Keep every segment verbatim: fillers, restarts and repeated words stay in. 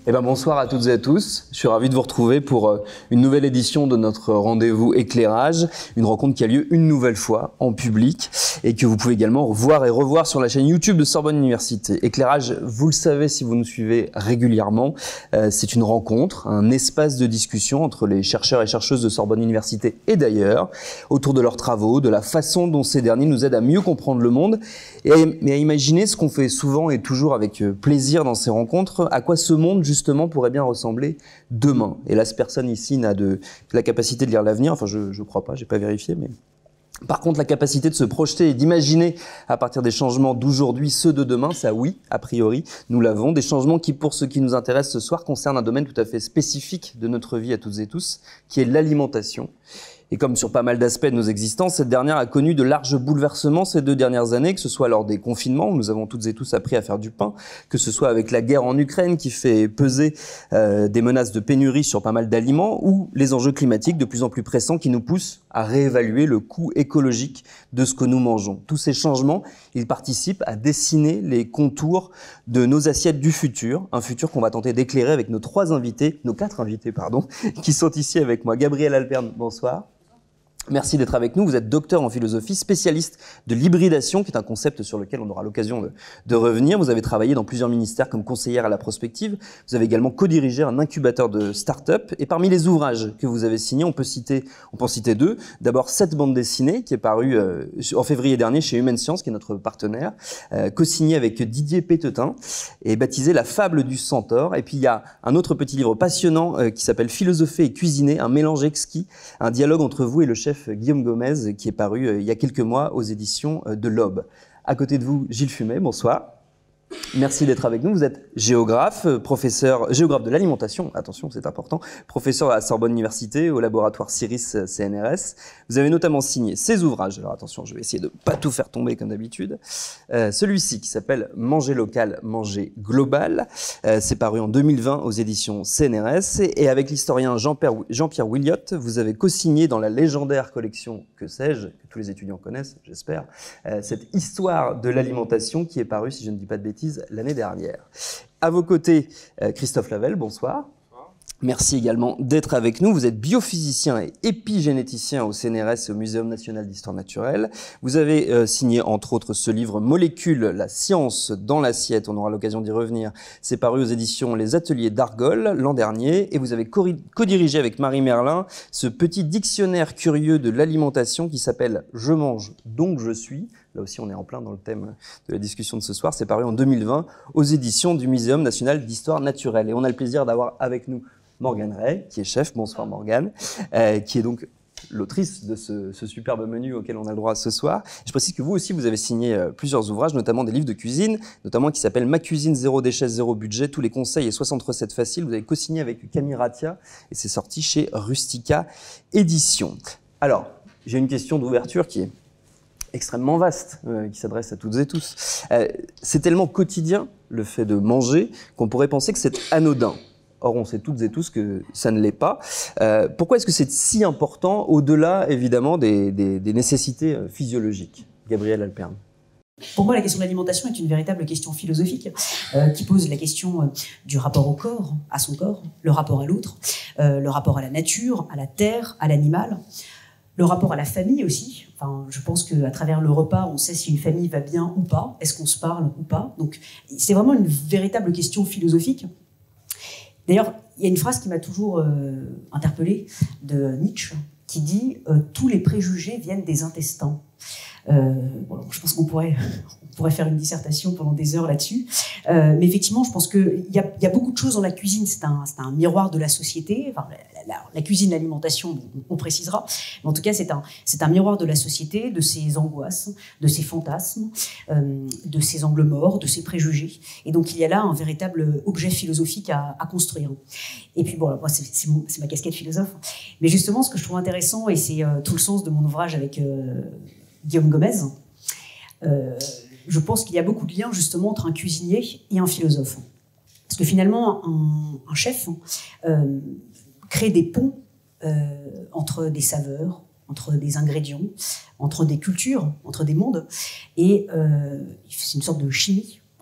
Eh ben, bonsoir à toutes et à tous. Je suis ravi de vous retrouver pour une nouvelle édition de notre rendez-vous éclairage, une rencontre qui a lieu une nouvelle fois en public et que vous pouvez également voir et revoir sur la chaîne YouTube de Sorbonne Université. Éclairage, vous le savez si vous nous suivez régulièrement, euh, c'est une rencontre, un espace de discussion entre les chercheurs et chercheuses de Sorbonne Université et d'ailleurs, autour de leurs travaux, de la façon dont ces derniers nous aident à mieux comprendre le monde et à, et à imaginer ce qu'on fait souvent et toujours avec plaisir dans ces rencontres, à quoi ce monde justement pourrait bien ressembler demain. Hélas, personne ici n'a de la capacité de lire l'avenir, enfin je ne crois pas, j'ai pas vérifié, mais par contre la capacité de se projeter et d'imaginer à partir des changements d'aujourd'hui ceux de demain, ça oui, a priori, nous l'avons, des changements qui pour ce qui nous intéresse ce soir concernent un domaine tout à fait spécifique de notre vie à toutes et tous, qui est l'alimentation. Et comme sur pas mal d'aspects de nos existences, cette dernière a connu de larges bouleversements ces deux dernières années, que ce soit lors des confinements, où nous avons toutes et tous appris à faire du pain, que ce soit avec la guerre en Ukraine qui fait peser euh, des menaces de pénurie sur pas mal d'aliments, ou les enjeux climatiques de plus en plus pressants qui nous poussent à réévaluer le coût écologique de ce que nous mangeons. Tous ces changements, ils participent à dessiner les contours de nos assiettes du futur, un futur qu'on va tenter d'éclairer avec nos trois invités, nos quatre invités, pardon, qui sont ici avec moi. Gabriel Alperne, bonsoir. Merci d'être avec nous. Vous êtes docteur en philosophie, spécialiste de l'hybridation, qui est un concept sur lequel on aura l'occasion de, de revenir. Vous avez travaillé dans plusieurs ministères comme conseillère à la prospective. Vous avez également co-dirigé un incubateur de start-up. Et parmi les ouvrages que vous avez signés, on peut citer, on peut en citer deux. D'abord, Cette bande dessinée, qui est parue euh, en février dernier chez Humaine Science, qui est notre partenaire, euh, co-signé avec Didier Pétetin et baptisé La fable du centaure. Et puis, il y a un autre petit livre passionnant euh, qui s'appelle Philosopher et cuisiner, un mélange exquis, un dialogue entre vous et le chef Guillaume Gomez, qui est paru euh, il y a quelques mois aux éditions euh, de l'Aube. À côté de vous, Gilles Fumet, bonsoir. Merci d'être avec nous. Vous êtes géographe, professeur, géographe de l'alimentation, attention, c'est important, professeur à la Sorbonne Université, au laboratoire CIRIS C N R S. Vous avez notamment signé ces ouvrages, alors attention, je vais essayer de ne pas tout faire tomber comme d'habitude. Euh, celui-ci qui s'appelle Manger local, manger global, euh, c'est paru en deux mille vingt aux éditions C N R S. Et, et avec l'historien Jean-Pierre, Jean-Pierre Williot, vous avez co-signé dans la légendaire collection Que sais-je, que tous les étudiants connaissent, j'espère, euh, cette histoire de l'alimentation qui est parue, si je ne dis pas de bêtises, l'année dernière. À vos côtés, euh, Christophe Lavelle, bonsoir. Bonsoir. Merci également d'être avec nous. Vous êtes biophysicien et épigénéticien au C N R S et au Muséum national d'histoire naturelle. Vous avez euh, signé entre autres ce livre Molécules, la science dans l'assiette. On aura l'occasion d'y revenir. C'est paru aux éditions Les Ateliers d'Argol l'an dernier. Et vous avez co-dirigé avec Marie Merlin ce petit dictionnaire curieux de l'alimentation qui s'appelle Je mange donc je suis. Là aussi, on est en plein dans le thème de la discussion de ce soir. C'est paru en deux mille vingt aux éditions du Muséum national d'histoire naturelle. Et on a le plaisir d'avoir avec nous Morgane Rey, qui est chef. Bonsoir Morgane, euh, qui est donc l'autrice de ce, ce superbe menu auquel on a le droit ce soir. Je précise que vous aussi, vous avez signé euh, plusieurs ouvrages, notamment des livres de cuisine, notamment qui s'appellent Ma cuisine, zéro déchet, zéro budget, tous les conseils et soixante recettes faciles. Vous avez co-signé avec Camille Ratia et c'est sorti chez Rustica Éditions. Alors, j'ai une question d'ouverture qui est extrêmement vaste, euh, qui s'adresse à toutes et tous. Euh, c'est tellement quotidien, le fait de manger, qu'on pourrait penser que c'est anodin. Or, on sait toutes et tous que ça ne l'est pas. Euh, pourquoi est-ce que c'est si important, au-delà, évidemment, des, des, des nécessités physiologiques? Gabriel Alperne. Pour moi, la question de l'alimentation est une véritable question philosophique euh, qui pose la question euh, du rapport au corps, à son corps, le rapport à l'autre, euh, le rapport à la nature, à la terre, à l'animal, le rapport à la famille aussi. Enfin, je pense qu'à travers le repas, on sait si une famille va bien ou pas, est-ce qu'on se parle ou pas. Donc, c'est vraiment une véritable question philosophique. D'ailleurs, il y a une phrase qui m'a toujours euh, interpellée de Nietzsche, qui dit euh, « Tous les préjugés viennent des intestins ». Euh, bon, je pense qu'on pourrait, on pourrait faire une dissertation pendant des heures là-dessus. Euh, mais effectivement, je pense qu'il y a, y a beaucoup de choses dans la cuisine. C'est un, c'est un miroir de la société. Enfin, la, la, la cuisine, l'alimentation, on, on précisera. Mais en tout cas, c'est un, c'est un miroir de la société, de ses angoisses, de ses fantasmes, euh, de ses angles morts, de ses préjugés. Et donc, il y a là un véritable objet philosophique à, à construire. Et puis, bon, moi, c'est, c'est, mon, c'est ma casquette philosophe. Mais justement, ce que je trouve intéressant, et c'est euh, tout le sens de mon ouvrage avec Euh, Guillaume Gomez, euh, je pense qu'il y a beaucoup de liens justement entre un cuisinier et un philosophe. Parce que finalement, un, un chef euh, crée des ponts euh, entre des saveurs, entre des ingrédients, entre des cultures, entre des mondes. Et euh, c'est une sorte de chimie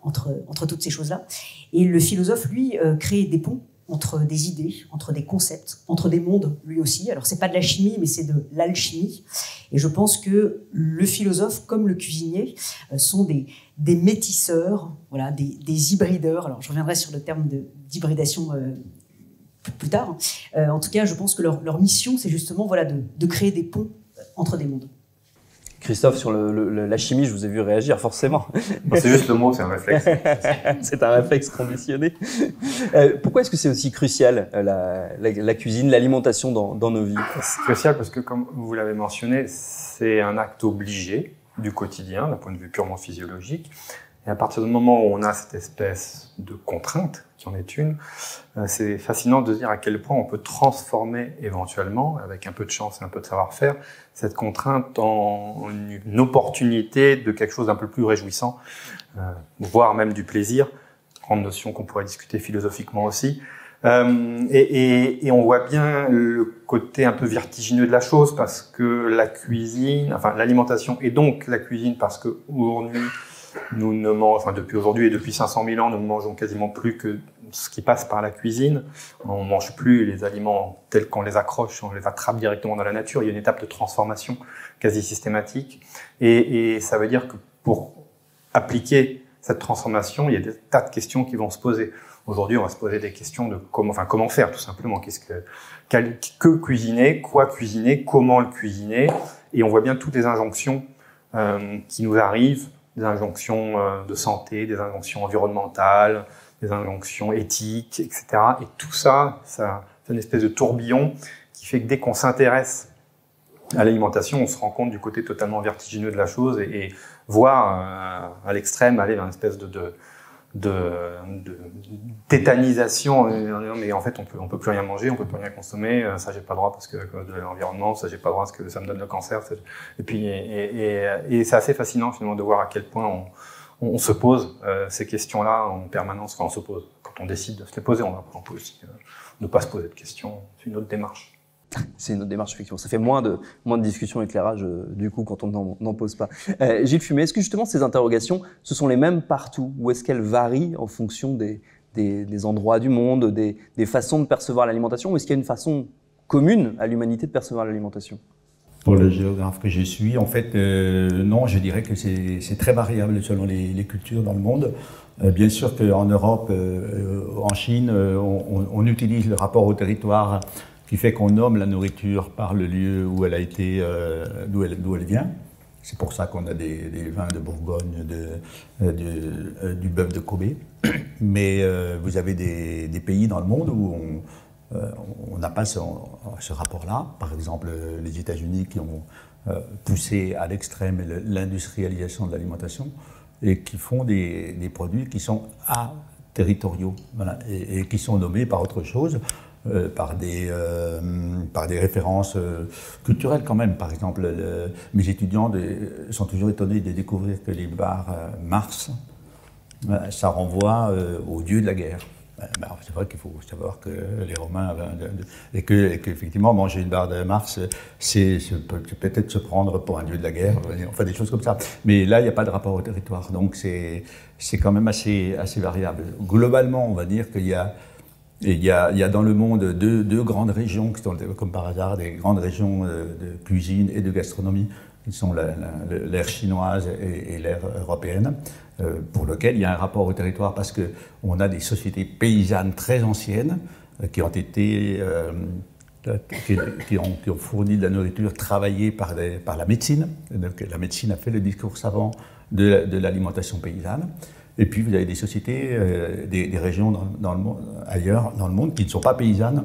entre, entre toutes ces choses-là. Et le philosophe, lui, euh, crée des ponts entre des idées, entre des concepts, entre des mondes, lui aussi. Alors, c'est pas de la chimie, mais c'est de l'alchimie. Et je pense que le philosophe, comme le cuisinier, euh, sont des, des métisseurs, voilà, des, des hybrideurs. Alors, je reviendrai sur le terme de, d'hybridation euh, plus, plus tard. Euh, en tout cas, je pense que leur, leur mission, c'est justement voilà, de, de créer des ponts entre des mondes. Christophe, sur le, le, la chimie, je vous ai vu réagir forcément. C'est juste le mot, c'est un réflexe. C'est un réflexe conditionné. Euh, pourquoi est-ce que c'est aussi crucial, la, la, la cuisine, l'alimentation dans, dans nos vies? C'est crucial parce que, comme vous l'avez mentionné, c'est un acte obligé du quotidien, d'un point de vue purement physiologique. Et à partir du moment où on a cette espèce de contrainte, qui en est une, c'est fascinant de se dire à quel point on peut transformer éventuellement, avec un peu de chance et un peu de savoir-faire, cette contrainte en une opportunité de quelque chose d'un peu plus réjouissant, euh, voire même du plaisir, grande notion qu'on pourrait discuter philosophiquement aussi. Euh, et, et, et on voit bien le côté un peu vertigineux de la chose, parce que la cuisine, enfin l'alimentation et donc la cuisine, parce que aujourd'hui, nous ne mangeons, enfin depuis aujourd'hui et depuis cinq cent mille ans, nous ne mangeons quasiment plus que ce qui passe par la cuisine. On ne mange plus les aliments tels qu'on les accroche, on les attrape directement dans la nature. Il y a une étape de transformation quasi systématique. Et, et ça veut dire que pour appliquer cette transformation, il y a des tas de questions qui vont se poser. Aujourd'hui, on va se poser des questions de comment, enfin comment faire tout simplement. Qu'est-ce que, quel, que cuisiner, quoi cuisiner, comment le cuisiner. Et on voit bien toutes les injonctions euh, qui nous arrivent, des injonctions euh, de santé, des injonctions environnementales, des injonctions éthiques, et cetera. Et tout ça, ça c'est une espèce de tourbillon qui fait que dès qu'on s'intéresse à l'alimentation, on se rend compte du côté totalement vertigineux de la chose et, et voire euh, à l'extrême aller dans une espèce de, de, de, de tétanisation. Mais en fait, on peut, on peut plus rien manger, on peut plus rien consommer. Ça, j'ai pas le droit parce que de l'environnement, ça, j'ai pas le droit parce que ça me donne le cancer. Et puis, et, et, et c'est assez fascinant finalement de voir à quel point on on se pose euh, ces questions-là en permanence. Enfin, on se pose. Quand on décide de se les poser, on, on peut aussi euh, ne pas se poser de questions. C'est une autre démarche. C'est une autre démarche, effectivement. Ça fait moins de, moins de discussions éclairage, euh, du coup, quand on n'en pose pas. Euh, Gilles Fumet, est-ce que justement ces interrogations, ce sont les mêmes partout, ou est-ce qu'elles varient en fonction des, des, des endroits du monde, des, des façons de percevoir l'alimentation, ou est-ce qu'il y a une façon commune à l'humanité de percevoir l'alimentation? Pour le géographe que je suis, en fait, euh, non, je dirais que c'est très variable selon les, les cultures dans le monde. Euh, bien sûr qu'en Europe, euh, en Chine, euh, on, on utilise le rapport au territoire qui fait qu'on nomme la nourriture par le lieu où elle a été, euh, d'où elle, d'où elle vient. C'est pour ça qu'on a des, des vins de Bourgogne, de, de, de, du bœuf de Kobe. Mais euh, vous avez des, des pays dans le monde où on Euh, on n'a pas ce, ce rapport-là. Par exemple, les États-Unis qui ont euh, poussé à l'extrême l'industrialisation de l'alimentation et qui font des, des produits qui sont aterritoriaux, voilà, et, et qui sont nommés par autre chose, euh, par, des, euh, par des références euh, culturelles quand même. Par exemple, le, mes étudiants de, sont toujours étonnés de découvrir que les bars euh, Mars, euh, ça renvoie euh, au dieu de la guerre. Ben, c'est vrai qu'il faut savoir que les Romains avaient, de, de, et que, et qu'effectivement manger une barre de Mars, c'est peut-être se prendre pour un dieu de la guerre, enfin des choses comme ça. Mais là, il n'y a pas de rapport au territoire, donc c'est c'est quand même assez assez variable. Globalement, on va dire qu'il y a il y a il y a dans le monde deux deux grandes régions qui sont comme par hasard des grandes régions de cuisine et de gastronomie, qui sont l'ère chinoise et, et l'ère européenne, euh, pour lequel il y a un rapport au territoire parce qu'on a des sociétés paysannes très anciennes euh, qui ont été, euh, qui, qui, ont, qui ont fourni de la nourriture travaillée par, des, par la médecine. Donc, la médecine a fait le discours savant de, de l'alimentation paysanne. Et puis vous avez des sociétés, euh, des, des régions dans, dans le monde, ailleurs dans le monde qui ne sont pas paysannes,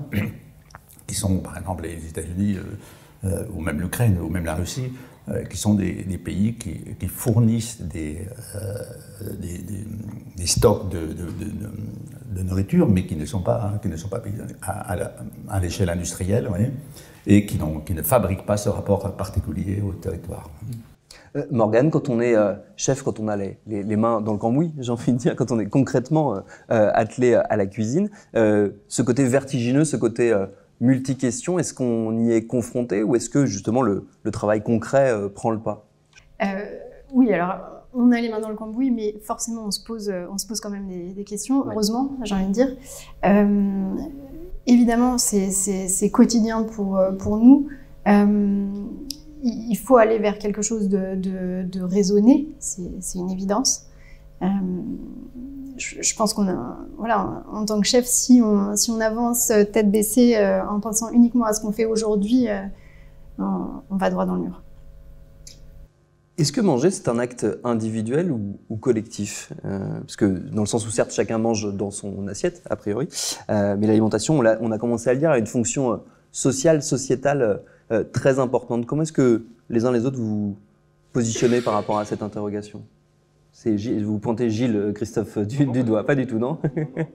qui sont par exemple les États-Unis euh, euh, ou même l'Ukraine ou même la Russie, Euh, qui sont des, des pays qui, qui fournissent des, euh, des, des, des stocks de, de, de, de nourriture, mais qui ne sont pas, hein, qui ne sont pas à, à l'échelle industrielle, voyez, et qui, qui ne fabriquent pas ce rapport particulier au territoire. Euh, Morgane, quand on est euh, chef, quand on a les, les, les mains dans le cambouis, j'ai envie de dire, quand on est concrètement euh, attelé à la cuisine, euh, ce côté vertigineux, ce côté euh, multi-questions, est-ce qu'on y est confronté ou est-ce que justement le, le travail concret euh, prend le pas? euh, Oui, alors on a les mains dans le cambouis, mais forcément, on se pose, on se pose quand même des, des questions, ouais. Heureusement, j'ai envie de dire. Euh, évidemment, c'est, c'est, c'est quotidien pour, pour nous. Euh, il faut aller vers quelque chose de, de, de raisonné, c'est, c'est une évidence. Euh, je, je pense qu'on a, voilà, en tant que chef, si on, si on avance tête baissée euh, en pensant uniquement à ce qu'on fait aujourd'hui, euh, on, on va droit dans le mur. Est-ce que manger, c'est un acte individuel ou, ou collectif euh, Parce que dans le sens où certes, chacun mange dans son assiette, a priori, euh, mais l'alimentation, on a, on a commencé à le dire, a une fonction sociale, sociétale euh, très importante. Comment est-ce que les uns les autres vous vous positionnez par rapport à cette interrogation? C'est Gilles, vous pointez Gilles, Christophe, du, du doigt, pas du tout, non?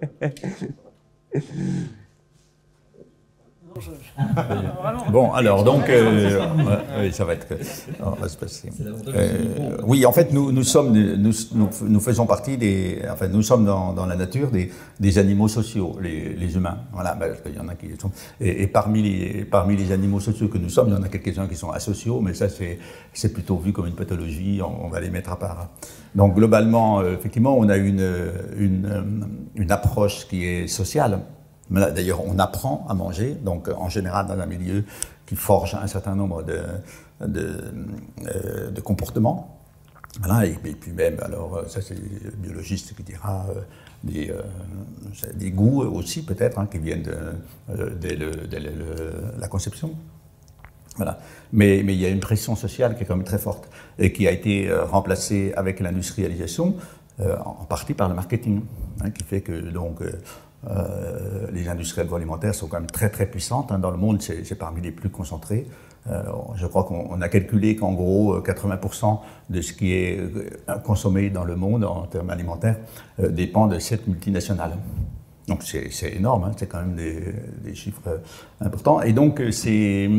Bon, alors, donc, euh, ouais, oui, ça va être, on va se passer. Euh, oui, en fait, nous, nous sommes, nous, nous, nous faisons partie des, enfin, nous sommes dans, dans la nature des, des animaux sociaux, les, les humains. Voilà, ben, il y en a qui sont, et, et parmi les, parmi les animaux sociaux que nous sommes, il y en a quelques-uns qui sont asociaux, mais ça, c'est, c'est plutôt vu comme une pathologie, on, on va les mettre à part. Donc, globalement, euh, effectivement, on a une, une, une approche qui est sociale. D'ailleurs, on apprend à manger, donc en général dans un milieu qui forge un certain nombre de, de, euh, de comportements. Voilà, et, et puis même, alors ça c'est le biologiste qui dira, euh, des, euh, des goûts aussi peut-être, hein, qui viennent de, euh, dès, le, dès le, la conception. Voilà. Mais, mais il y a une pression sociale qui est quand même très forte et qui a été euh, remplacée avec l'industrialisation, euh, en partie par le marketing, hein, qui fait que donc euh, Euh, les industries agroalimentaires sont quand même très très puissantes, hein. Dans le monde, c'est, c'est parmi les plus concentrés. Euh, je crois qu'on a calculé qu'en gros, quatre-vingts pour cent de ce qui est consommé dans le monde en termes alimentaires euh, dépend de cette multinationale. Donc c'est, c'est énorme, hein. C'est quand même des, des chiffres importants. Et donc c'est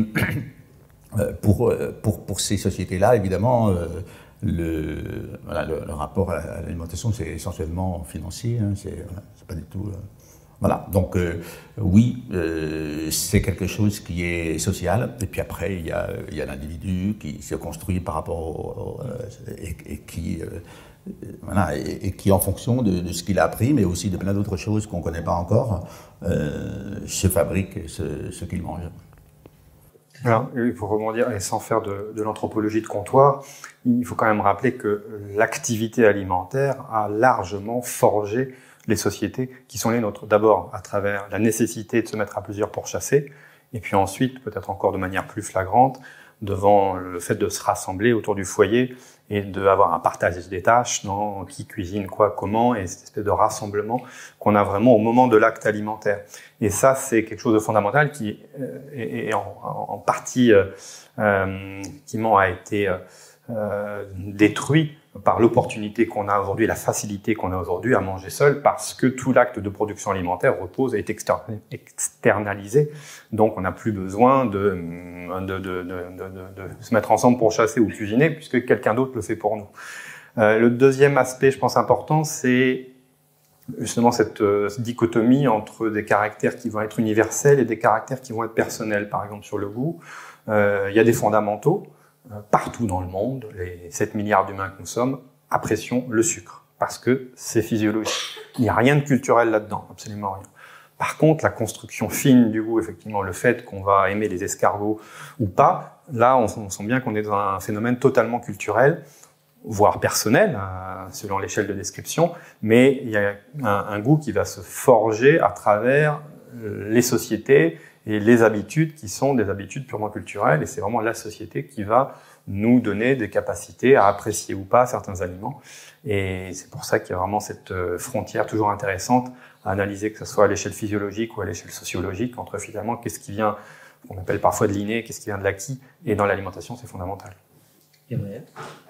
pour, pour, pour ces sociétés-là, évidemment, euh, le, voilà, le, le rapport à l'alimentation, c'est essentiellement financier, hein. C'est, voilà, c'est pas du tout... Euh, Voilà, donc euh, oui, euh, c'est quelque chose qui est social, et puis après il y a, il y a l'individu qui se construit par rapport au, au, euh, et, et qui, euh, voilà, et, et qui en fonction de, de ce qu'il a appris, mais aussi de plein d'autres choses qu'on ne connaît pas encore, euh, se fabrique ce, ce qu'il mange. Alors, il faut rebondir, et sans faire de, de l'anthropologie de comptoir, il faut quand même rappeler que l'activité alimentaire a largement forgé les sociétés qui sont les nôtres. D'abord, à travers la nécessité de se mettre à plusieurs pour chasser, et puis ensuite, peut-être encore de manière plus flagrante, devant le fait de se rassembler autour du foyer et d'avoir un partage des tâches, non, qui cuisine quoi, comment, et cette espèce de rassemblement qu'on a vraiment au moment de l'acte alimentaire. Et ça, c'est quelque chose de fondamental qui est, est en, en partie, euh, euh, qui a été euh, détruit par l'opportunité qu'on a aujourd'hui, la facilité qu'on a aujourd'hui à manger seul, parce que tout l'acte de production alimentaire repose et est externalisé. Donc, on n'a plus besoin de, de, de, de, de, de se mettre ensemble pour chasser ou cuisiner, puisque quelqu'un d'autre le fait pour nous. Euh, le deuxième aspect, je pense, important, c'est justement cette, euh, cette dichotomie entre des caractères qui vont être universels et des caractères qui vont être personnels. Par exemple, sur le goût, euh, il y a des fondamentaux. Partout dans le monde, les sept milliards d'humains que nous sommes, apprécions le sucre, parce que c'est physiologique. Il n'y a rien de culturel là-dedans, absolument rien. Par contre, la construction fine du goût, effectivement, le fait qu'on va aimer les escargots ou pas, là, on, on sent bien qu'on est dans un phénomène totalement culturel, voire personnel, euh, selon l'échelle de description, mais il y a un, un goût qui va se forger à travers les sociétés et les habitudes qui sont des habitudes purement culturelles, et c'est vraiment la société qui va nous donner des capacités à apprécier ou pas certains aliments. Et c'est pour ça qu'il y a vraiment cette frontière toujours intéressante à analyser, que ce soit à l'échelle physiologique ou à l'échelle sociologique, entre finalement qu'est-ce qui vient, qu'on appelle parfois de l'inné, qu'est-ce qui vient de l'acquis, et dans l'alimentation, c'est fondamental. Gabriel ?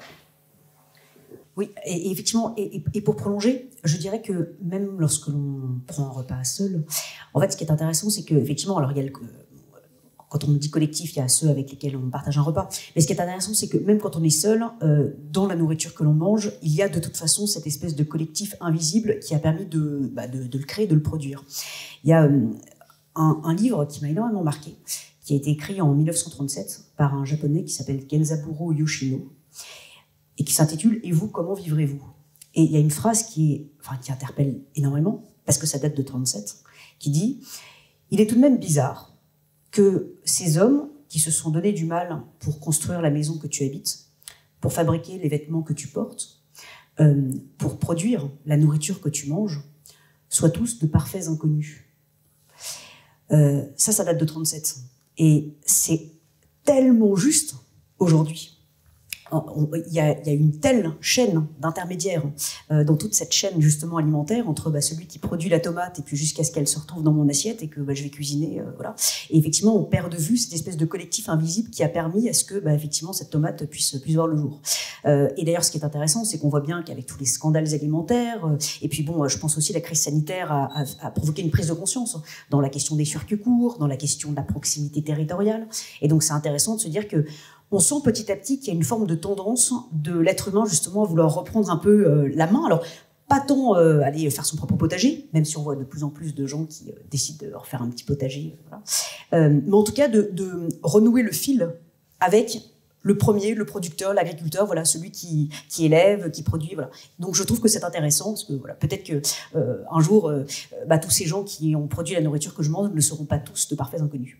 Oui, et, et effectivement, et, et pour prolonger, je dirais que même lorsque l'on prend un repas seul, en fait, ce qui est intéressant, c'est que effectivement, alors il y a le, quand on dit collectif, il y a ceux avec lesquels on partage un repas. Mais ce qui est intéressant, c'est que même quand on est seul, euh, dans la nourriture que l'on mange, il y a de toute façon cette espèce de collectif invisible qui a permis de, bah, de, de le créer, de le produire. Il y a euh, un, un livre qui m'a énormément marqué, qui a été écrit en mille neuf cent trente-sept par un japonais qui s'appelle Genzaburo Yoshino. et qui s'intitule « Et vous, comment vivrez-vous ?» Et il y a une phrase qui, est, enfin, qui interpelle énormément, parce que ça date de trente-sept, qui dit « Il est tout de même bizarre que ces hommes qui se sont donné du mal pour construire la maison que tu habites, pour fabriquer les vêtements que tu portes, euh, pour produire la nourriture que tu manges, soient tous de parfaits inconnus. » euh, Ça, ça date de trente-sept. Et c'est tellement juste aujourd'hui. Il y, a, il y a une telle chaîne d'intermédiaires euh, dans toute cette chaîne justement alimentaire entre bah, celui qui produit la tomate et puis jusqu'à ce qu'elle se retrouve dans mon assiette et que bah, je vais cuisiner, euh, voilà. Et effectivement, on perd de vue cette espèce de collectif invisible qui a permis à ce que bah, effectivement cette tomate puisse puisse voir le jour. Euh, et d'ailleurs, ce qui est intéressant, c'est qu'on voit bien qu'avec tous les scandales alimentaires, euh, et puis bon, je pense aussi la crise sanitaire a, a, a provoqué une prise de conscience dans la question des circuits courts, dans la question de la proximité territoriale. Et donc, c'est intéressant de se dire que on sent petit à petit qu'il y a une forme de tendance de l'être humain justement à vouloir reprendre un peu euh, la main. Alors, pas tant euh, aller faire son propre potager, même si on voit de plus en plus de gens qui euh, décident de refaire un petit potager. Voilà. Euh, mais en tout cas, de, de renouer le fil avec le premier, le producteur, l'agriculteur, voilà, celui qui, qui élève, qui produit. Voilà. Donc, je trouve que c'est intéressant parce que voilà, peut-être que euh, un jour, euh, bah, tous ces gens qui ont produit la nourriture que je mange ne seront pas tous de parfaits inconnus.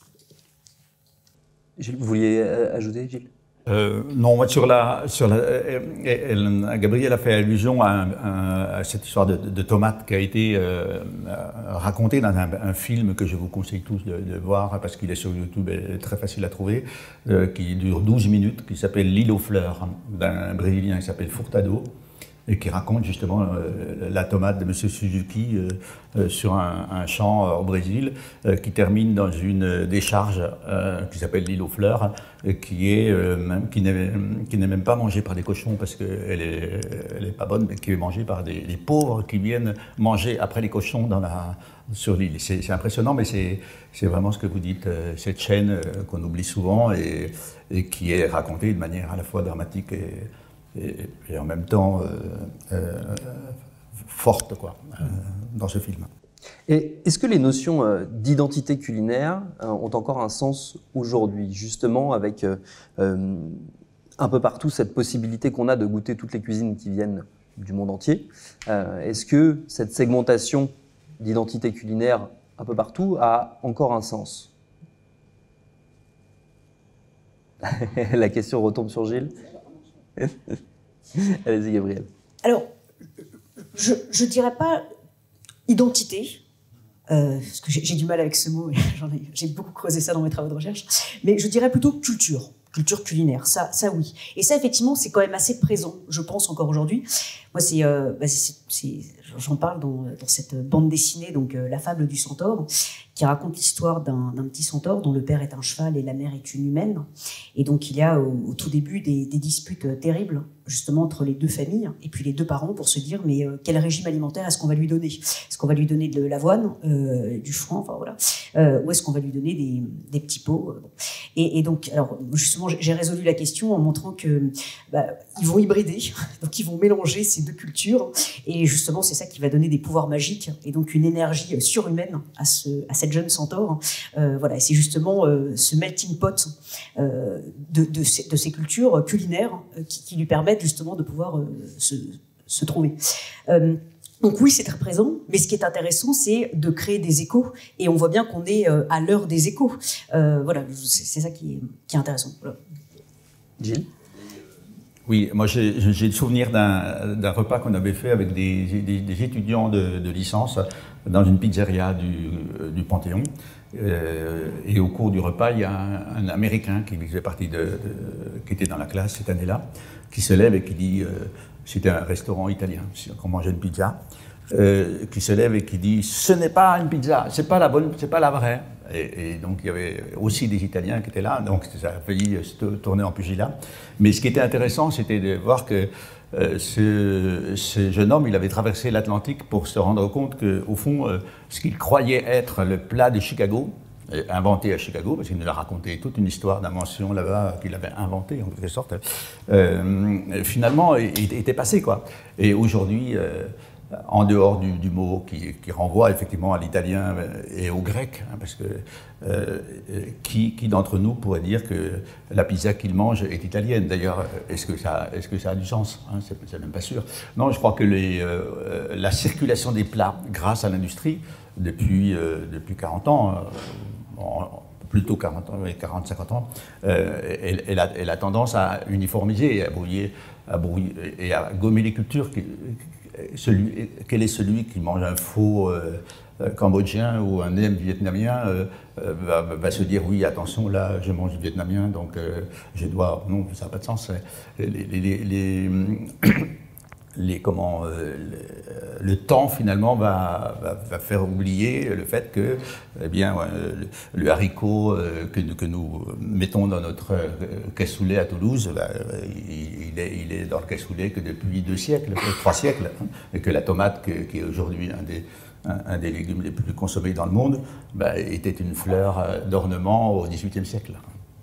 Gilles, vous vouliez ajouter, Gilles? Euh, non, moi, sur la, sur la, elle, elle, Gabriel a fait allusion à, un, à cette histoire de, de tomate qui a été euh, racontée dans un, un film que je vous conseille tous de, de voir parce qu'il est sur YouTube et très facile à trouver, euh, qui dure douze minutes, qui s'appelle L'île aux fleurs, d'un Brésilien qui s'appelle Furtado, et qui raconte justement euh, la tomate de M. Suzuki euh, euh, sur un, un champ euh, au Brésil, euh, qui termine dans une décharge euh, qui s'appelle l'île aux fleurs, euh, qui est euh, même, qui n'est qui n'est même pas mangée par des cochons parce qu'elle est elle est pas bonne, mais qui est mangée par des, des pauvres qui viennent manger après les cochons dans la sur l'île. C'est impressionnant, mais c'est c'est vraiment ce que vous dites, euh, cette chaîne euh, qu'on oublie souvent et, et qui est racontée de manière à la fois dramatique et Et, et en même temps euh, euh, forte quoi, euh, dans ce film. Et est-ce que les notions euh, d'identité culinaire euh, ont encore un sens aujourd'hui, justement avec euh, euh, un peu partout cette possibilité qu'on a de goûter toutes les cuisines qui viennent du monde entier? euh, Est-ce que cette segmentation d'identité culinaire un peu partout a encore un sens? La question retombe sur Gilles. Allez-y, Gabriel. Alors, je ne dirais pas identité, euh, parce que j'ai du mal avec ce mot, j'ai beaucoup creusé ça dans mes travaux de recherche, mais je dirais plutôt culture, culture culinaire, ça, ça oui. Et ça, effectivement, c'est quand même assez présent, je pense, encore aujourd'hui. Moi, c'est, euh, bah, j'en parle dans, dans cette bande dessinée, donc euh, La fable du centaure, qui raconte l'histoire d'un petit centaure dont le père est un cheval et la mère est une humaine. Et donc, il y a au, au tout début des, des disputes terribles, justement, entre les deux familles et puis les deux parents pour se dire, mais euh, quel régime alimentaire est-ce qu'on va lui donner? Est-ce qu'on va lui donner de l'avoine, euh, du foin, enfin voilà, euh, ou est-ce qu'on va lui donner des, des petits pots euh, et, et donc, alors, justement, j'ai résolu la question en montrant que bah, ils vont hybrider, donc ils vont mélanger ces deux cultures, et justement, c'est ça qui va donner des pouvoirs magiques et donc une énergie surhumaine à, ce, à cette jeune centaure. Euh, voilà, c'est justement euh, ce melting pot euh, de, de, ces, de ces cultures culinaires euh, qui, qui lui permettent justement de pouvoir euh, se, se trouver. Euh, donc oui, c'est très présent, mais ce qui est intéressant, c'est de créer des échos, et on voit bien qu'on est euh, à l'heure des échos. Euh, voilà, c'est ça qui est, qui est intéressant. Voilà. Gilles? Oui, moi j'ai le souvenir d'un repas qu'on avait fait avec des, des, des étudiants de, de licence dans une pizzeria du, du Panthéon. Euh, et au cours du repas, il y a un, un Américain qui faisait partie de, de, qui était dans la classe cette année-là, qui se lève et qui dit, euh, c'était un restaurant italien, qu'on mangeait une pizza, euh, qui se lève et qui dit, ce n'est pas une pizza, c'est pas la bonne, c'est pas la vraie. Et, et donc il y avait aussi des Italiens qui étaient là, donc ça a failli se tourner en pugilat. Mais ce qui était intéressant, c'était de voir que euh, ce, ce jeune homme, il avait traversé l'Atlantique pour se rendre compte qu'au fond, euh, ce qu'il croyait être le plat de Chicago, inventé à Chicago, parce qu'il nous a raconté toute une histoire d'invention là-bas qu'il avait inventée en quelque sorte, euh, finalement était passé quoi. Et aujourd'hui, euh, en dehors du, du mot qui, qui renvoie effectivement à l'italien et au grec, hein, parce que euh, qui, qui d'entre nous pourrait dire que la pizza qu'il mange est italienne? D'ailleurs, est-ce que ça, est-ce que ça a du sens, hein? C'est, c'est même pas sûr. Non, je crois que les, euh, la circulation des plats, grâce à l'industrie, depuis, euh, depuis quarante ans, euh, en, plutôt quarante ans, quarante, cinquante ans, euh, elle, elle, a, elle a tendance à uniformiser et à brouiller, à brouiller et à gommer les cultures. Celui, quel est celui qui mange un faux euh, cambodgien ou un nem vietnamien euh, euh, va, va se dire oui, attention, là je mange du vietnamien, donc euh, je dois. Non, ça n'a pas de sens. Les, les, les, les, les, comment, euh, le, le temps finalement va, va, va faire oublier le fait que eh bien, euh, le, le haricot euh, que, que nous mettons dans notre euh, cassoulet à Toulouse, bah, il, il, est, il est dans le cassoulet que depuis deux siècles, trois siècles, hein, et que la tomate, que, qui est aujourd'hui un des, un, un des légumes les plus consommés dans le monde, bah, était une fleur d'ornement au dix-huitième siècle.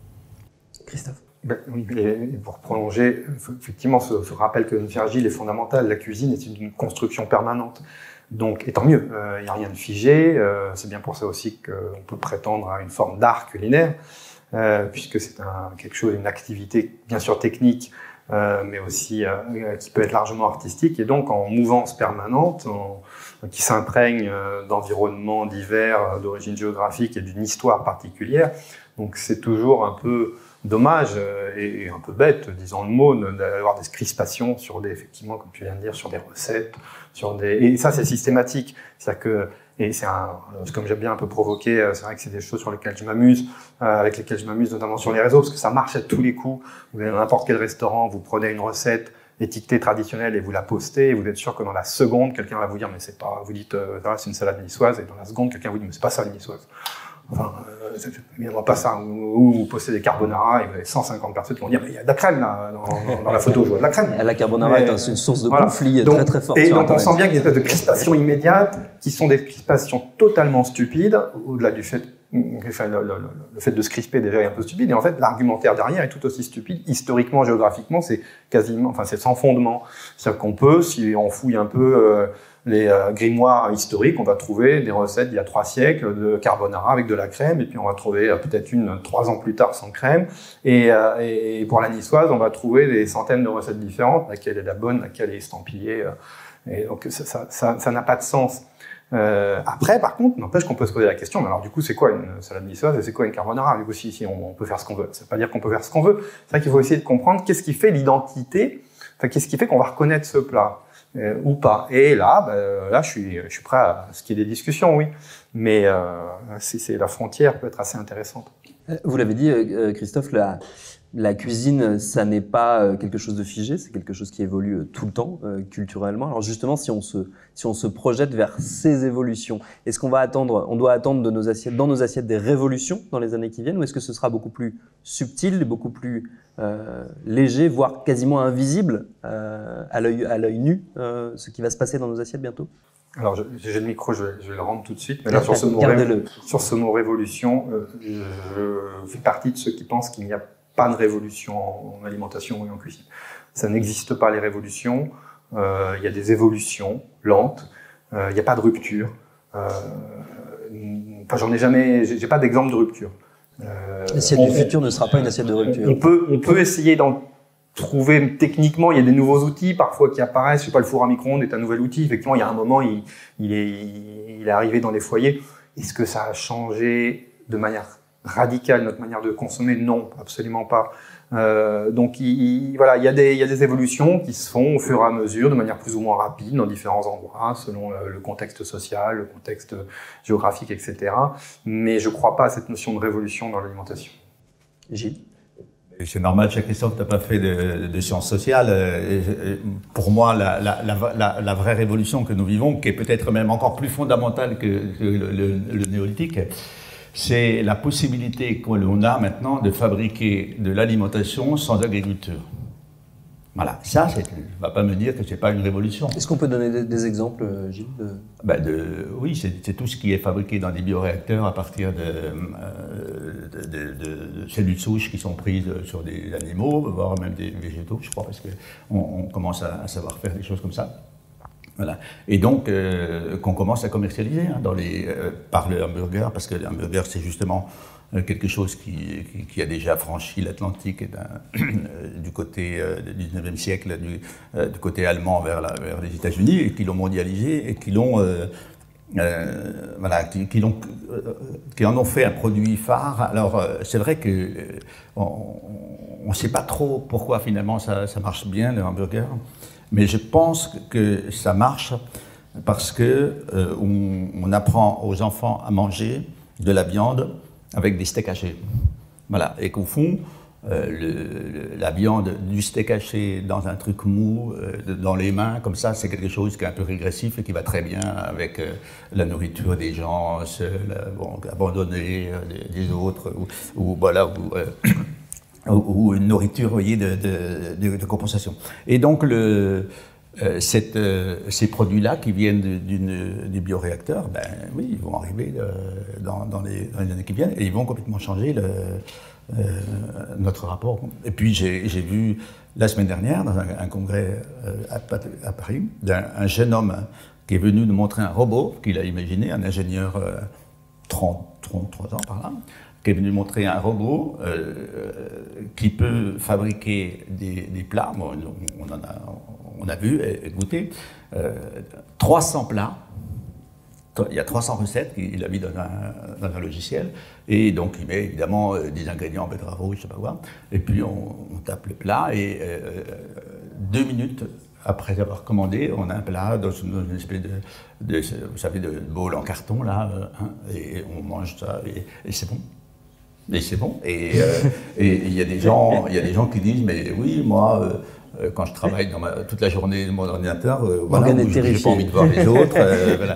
Christophe. Ben, oui, et pour prolonger, effectivement, ce, ce rappel que Virgile est fondamental. La cuisine est une construction permanente. Donc, et tant mieux, il euh, n'y a rien de figé. Euh, c'est bien pour ça aussi qu'on peut prétendre à une forme d'art culinaire, euh, puisque c'est un, quelque chose, une activité bien sûr technique, euh, mais aussi euh, qui peut être largement artistique, et donc en mouvance permanente, en, qui s'imprègne euh, d'environnements divers, d'origine géographique et d'une histoire particulière. Donc, c'est toujours un peu dommage et un peu bête, disons le mot, d'avoir des crispations sur des, effectivement, comme tu viens de dire, sur des recettes, sur des, et ça c'est systématique. C'est-à-dire que, et c'est un, comme j'aime bien un peu provoquer, c'est vrai que c'est des choses sur lesquelles je m'amuse, euh, avec lesquelles je m'amuse notamment sur les réseaux, parce que ça marche à tous les coups. Vous allez dans n'importe quel restaurant, vous prenez une recette étiquetée traditionnelle et vous la postez, et vous êtes sûr que dans la seconde, quelqu'un va vous dire, mais c'est pas, vous dites, euh, c'est une salade niçoise, et dans la seconde, quelqu'un vous dit, mais c'est pas ça, la niçoise. Enfin, euh, c'est évidemment pas ça. Ou vous postez des carbonara et vous avez cent cinquante personnes qui vont dire mais il y a de la crème là, dans, dans la photo, je vois de la crème. La carbonara mais, est une source de voilà. conflit donc, très très forte. Et donc on sent bien qu'il y a des espèces de crispations immédiates qui sont des crispations totalement stupides, au-delà du fait, enfin, le, le, le fait de se crisper déjà est un peu stupide, et en fait l'argumentaire derrière est tout aussi stupide. Historiquement, géographiquement, c'est quasiment, enfin c'est sans fondement. C'est-à-dire qu'on peut, si on fouille un peu euh, les euh, grimoires historiques, on va trouver des recettes d'il y a trois siècles de carbonara avec de la crème, et puis on va trouver euh, peut-être une trois ans plus tard sans crème. Et, euh, et pour la niçoise, on va trouver des centaines de recettes différentes, laquelle est la bonne, laquelle est estampillée. Euh, et donc ça, ça, ça, ça n'a pas de sens. Euh, après, par contre, n'empêche qu'on peut se poser la question, mais alors du coup, c'est quoi une salade niçoise et c'est quoi une carbonara? Du coup, si, si on, on peut faire ce qu'on veut. Ça veut pas dire qu'on peut faire ce qu'on veut. C'est vrai qu'il faut essayer de comprendre qu'est-ce qui fait l'identité, enfin, qu'est-ce qui fait qu'on va reconnaître ce plat. Euh, ou pas. Et là, bah, là, je suis, je suis prêt à ce qu'il y ait des discussions, oui. Mais euh, c'est, c'est la frontière peut être assez intéressante. Vous l'avez dit, Christophe, la, la cuisine, ça n'est pas quelque chose de figé, c'est quelque chose qui évolue tout le temps, euh, culturellement. Alors justement, si on se, si on se projette vers ces évolutions, est-ce qu'on va attendre, on doit attendre de nos assiettes, dans nos assiettes des révolutions dans les années qui viennent, ou est-ce que ce sera beaucoup plus subtil, beaucoup plus euh, léger, voire quasiment invisible euh, à l'œil, à l'œil nu, euh, ce qui va se passer dans nos assiettes bientôt? Alors, je, j'ai le micro, je vais, je vais le rendre tout de suite. Mais là, sur ce mot, ré, sur ce mot révolution, euh, je, je fais partie de ceux qui pensent qu'il n'y a pas de révolution en, en alimentation et en cuisine. Ça n'existe pas, les révolutions. Euh, il y a des évolutions lentes. Euh, il n'y a pas de rupture. Euh, enfin, j'en ai jamais, j'ai, j'ai pas d'exemple de rupture. Euh, L'assiette du futur ne sera pas une assiette de rupture. On peut, on peut essayer d'en trouver techniquement, il y a des nouveaux outils parfois qui apparaissent. Je sais pas, le four à micro-ondes est un nouvel outil. Effectivement, il y a un moment, il, il est, il est arrivé dans les foyers. Est-ce que ça a changé de manière radicale notre manière de consommer? Non, absolument pas. Euh, donc, il, il, voilà, il y a des, il y a des évolutions qui se font au fur et à mesure, de manière plus ou moins rapide, dans différents endroits, selon le, le contexte social, le contexte géographique, et cetera. Mais je crois pas à cette notion de révolution dans l'alimentation. Gilles? C'est normal, cher Christophe, tu n'as pas fait de, de sciences sociales. Pour moi, la, la, la, la vraie révolution que nous vivons, qui est peut-être même encore plus fondamentale que, que le, le, le néolithique, c'est la possibilité qu'on a maintenant de fabriquer de l'alimentation sans agriculture. Voilà, ça, c'est, tu ne vas pas me dire que ce n'est pas une révolution. Est-ce qu'on peut donner des, des exemples, Gilles de... Ben de, oui, c'est, c'est tout ce qui est fabriqué dans des bioréacteurs à partir de, euh, de, de, de, de cellules souches qui sont prises sur des animaux, voire même des végétaux, je crois, parce qu'on on commence à, à savoir faire des choses comme ça. Voilà. Et donc, euh, qu'on commence à commercialiser hein, dans les, euh, par le hamburger, parce que le hamburger, c'est justement euh, quelque chose qui, qui, qui a déjà franchi l'Atlantique euh, du côté euh, du dix-neuvième siècle, du, euh, du côté allemand vers, la, vers les États-Unis, et qui l'ont mondialisé, et qui l'ont... Euh, Euh, voilà, qui, qui, l'ont, euh, qui en ont fait un produit phare. Alors, euh, c'est vrai que euh, on ne sait pas trop pourquoi finalement ça, ça marche bien, le hamburger, mais je pense que, que ça marche parce que euh, on, on apprend aux enfants à manger de la viande avec des steaks hachés. Voilà, et qu'au fond, Euh, le, le, la viande du steak haché dans un truc mou, euh, dans les mains, comme ça, c'est quelque chose qui est un peu régressif et qui va très bien avec euh, la nourriture des gens seuls, euh, bon, abandonnés euh, des, des autres, ou, ou, voilà, ou, euh, ou, ou une nourriture, vous voyez, de, de, de, de compensation. Et donc, le, euh, cette, euh, ces produits-là qui viennent d'une, du bioréacteur, ben oui, ils vont arriver euh, dans, dans, les, dans les années qui viennent et ils vont complètement changer le Euh, notre rapport. Et puis j'ai vu la semaine dernière, dans un, un congrès euh, à, à Paris, d'un un jeune homme qui est venu nous montrer un robot qu'il a imaginé, un ingénieur euh, trente, trente-trois ans par là, qui est venu montrer un robot euh, qui peut fabriquer des, des plats. Bon, on, en a, on a vu et goûté euh, trois cents plats. Il y a trois cents recettes qu'il a mis dans un, dans un logiciel, et donc il met évidemment euh, des ingrédients en betterave rouge, je sais pas quoi, et puis on, on tape le plat, et euh, deux minutes après avoir commandé, on a un plat dans une, dans une espèce de, de, vous savez, de bol en carton, là, hein, et on mange ça, et, et c'est bon. Et c'est bon. Et il euh, y a des gens, il y a des gens qui disent, mais oui, moi... Euh, quand je travaille dans ma, toute la journée de mon ordinateur, euh, voilà, je n'ai pas envie de voir les autres. Euh, voilà.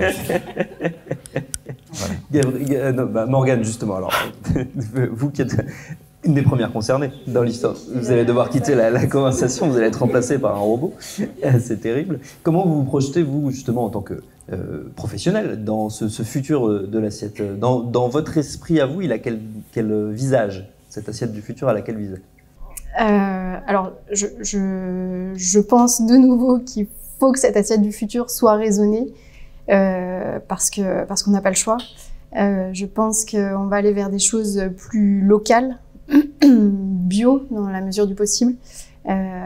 Voilà. Gabriel, non, bah Morgane, justement, alors, vous qui êtes une des premières concernées dans l'histoire, vous allez devoir quitter la, la conversation, vous allez être remplacé par un robot, c'est terrible. Comment vous vous projetez, vous, justement, en tant que euh, professionnel, dans ce, ce futur de l'assiette, dans, dans votre esprit à vous, il a quel, quel visage, cette assiette du futur, à laquelle visage? Euh, alors, je, je, je pense de nouveau qu'il faut que cette assiette du futur soit raisonnée euh, parce que parce qu'on n'a pas le choix. Euh, je pense qu'on va aller vers des choses plus locales, bio dans la mesure du possible. Euh,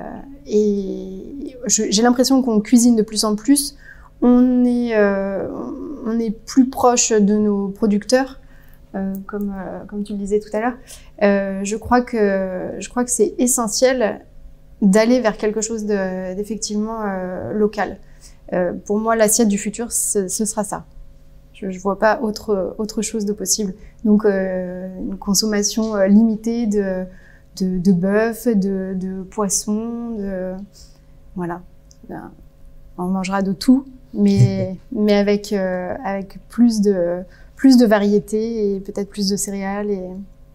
et j'ai l'impression qu'on cuisine de plus en plus. On est euh, on est plus proche de nos producteurs. Euh, comme, euh, comme tu le disais tout à l'heure, euh, je crois que je crois que c'est essentiel d'aller vers quelque chose de, d'effectivement euh, local. Euh, pour moi, l'assiette du futur, ce, ce sera ça. Je, je vois pas autre autre chose de possible. Donc, euh, une consommation euh, limitée de de, de bœuf, de, de poisson, de voilà. Ben, on mangera de tout, mais mais avec euh, avec plus de plus de variété et peut-être plus de céréales. Et...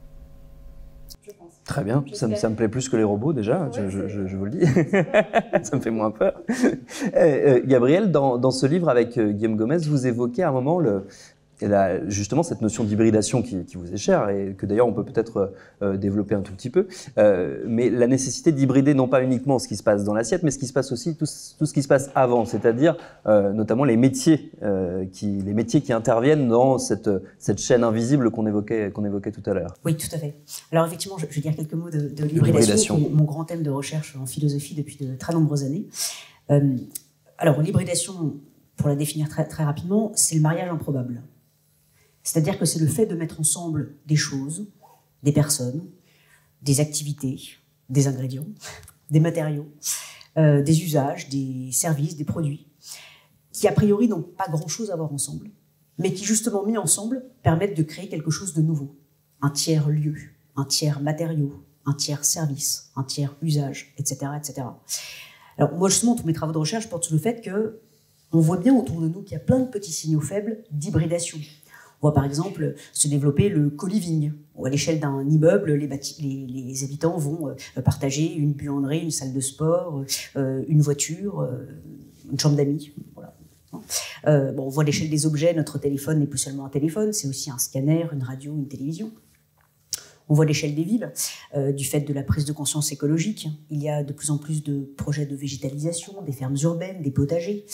Je pense. Très bien, ça me, ça me plaît plus que les robots déjà, ouais, je, je, je vous le dis. Ça me fait moins peur. Euh, Gabriel, dans, dans ce livre avec euh, Guillaume Gomez, vous évoquez à un moment le, la, justement cette notion d'hybridation qui, qui vous est chère et que d'ailleurs on peut peut-être euh, développer un tout petit peu, euh, mais la nécessité d'hybrider non pas uniquement ce qui se passe dans l'assiette, mais ce qui se passe aussi, tout, tout ce qui se passe avant, c'est-à-dire euh, notamment les métiers, euh, qui, les métiers qui interviennent dans cette, cette chaîne invisible qu'on évoquait, qu'on évoquait tout à l'heure. Oui, tout à fait. Alors effectivement, je, je vais dire quelques mots de, de l'hybridation, mon, mon grand thème de recherche en philosophie depuis de très nombreuses années. Euh, alors l'hybridation, pour la définir très, très rapidement, c'est le mariage improbable. C'est-à-dire que c'est le fait de mettre ensemble des choses, des personnes, des activités, des ingrédients, des matériaux, euh, des usages, des services, des produits, qui a priori n'ont pas grand-chose à voir ensemble, mais qui justement mis ensemble permettent de créer quelque chose de nouveau. Un tiers lieu, un tiers matériau, un tiers service, un tiers usage, et cetera, et cetera. Alors moi justement, tous mes travaux de recherche portent sur le fait que on voit bien autour de nous qu'il y a plein de petits signaux faibles d'hybridation. On voit par exemple se développer le co-living. À l'échelle d'un immeuble, les, les, les habitants vont euh, partager une buanderie, une salle de sport, euh, une voiture, euh, une chambre d'amis. Voilà. Euh, bon, on voit à l'échelle des objets, notre téléphone n'est plus seulement un téléphone, c'est aussi un scanner, une radio, une télévision. On voit à l'échelle des villes, euh, du fait de la prise de conscience écologique, il y a de plus en plus de projets de végétalisation, des fermes urbaines, des potagers.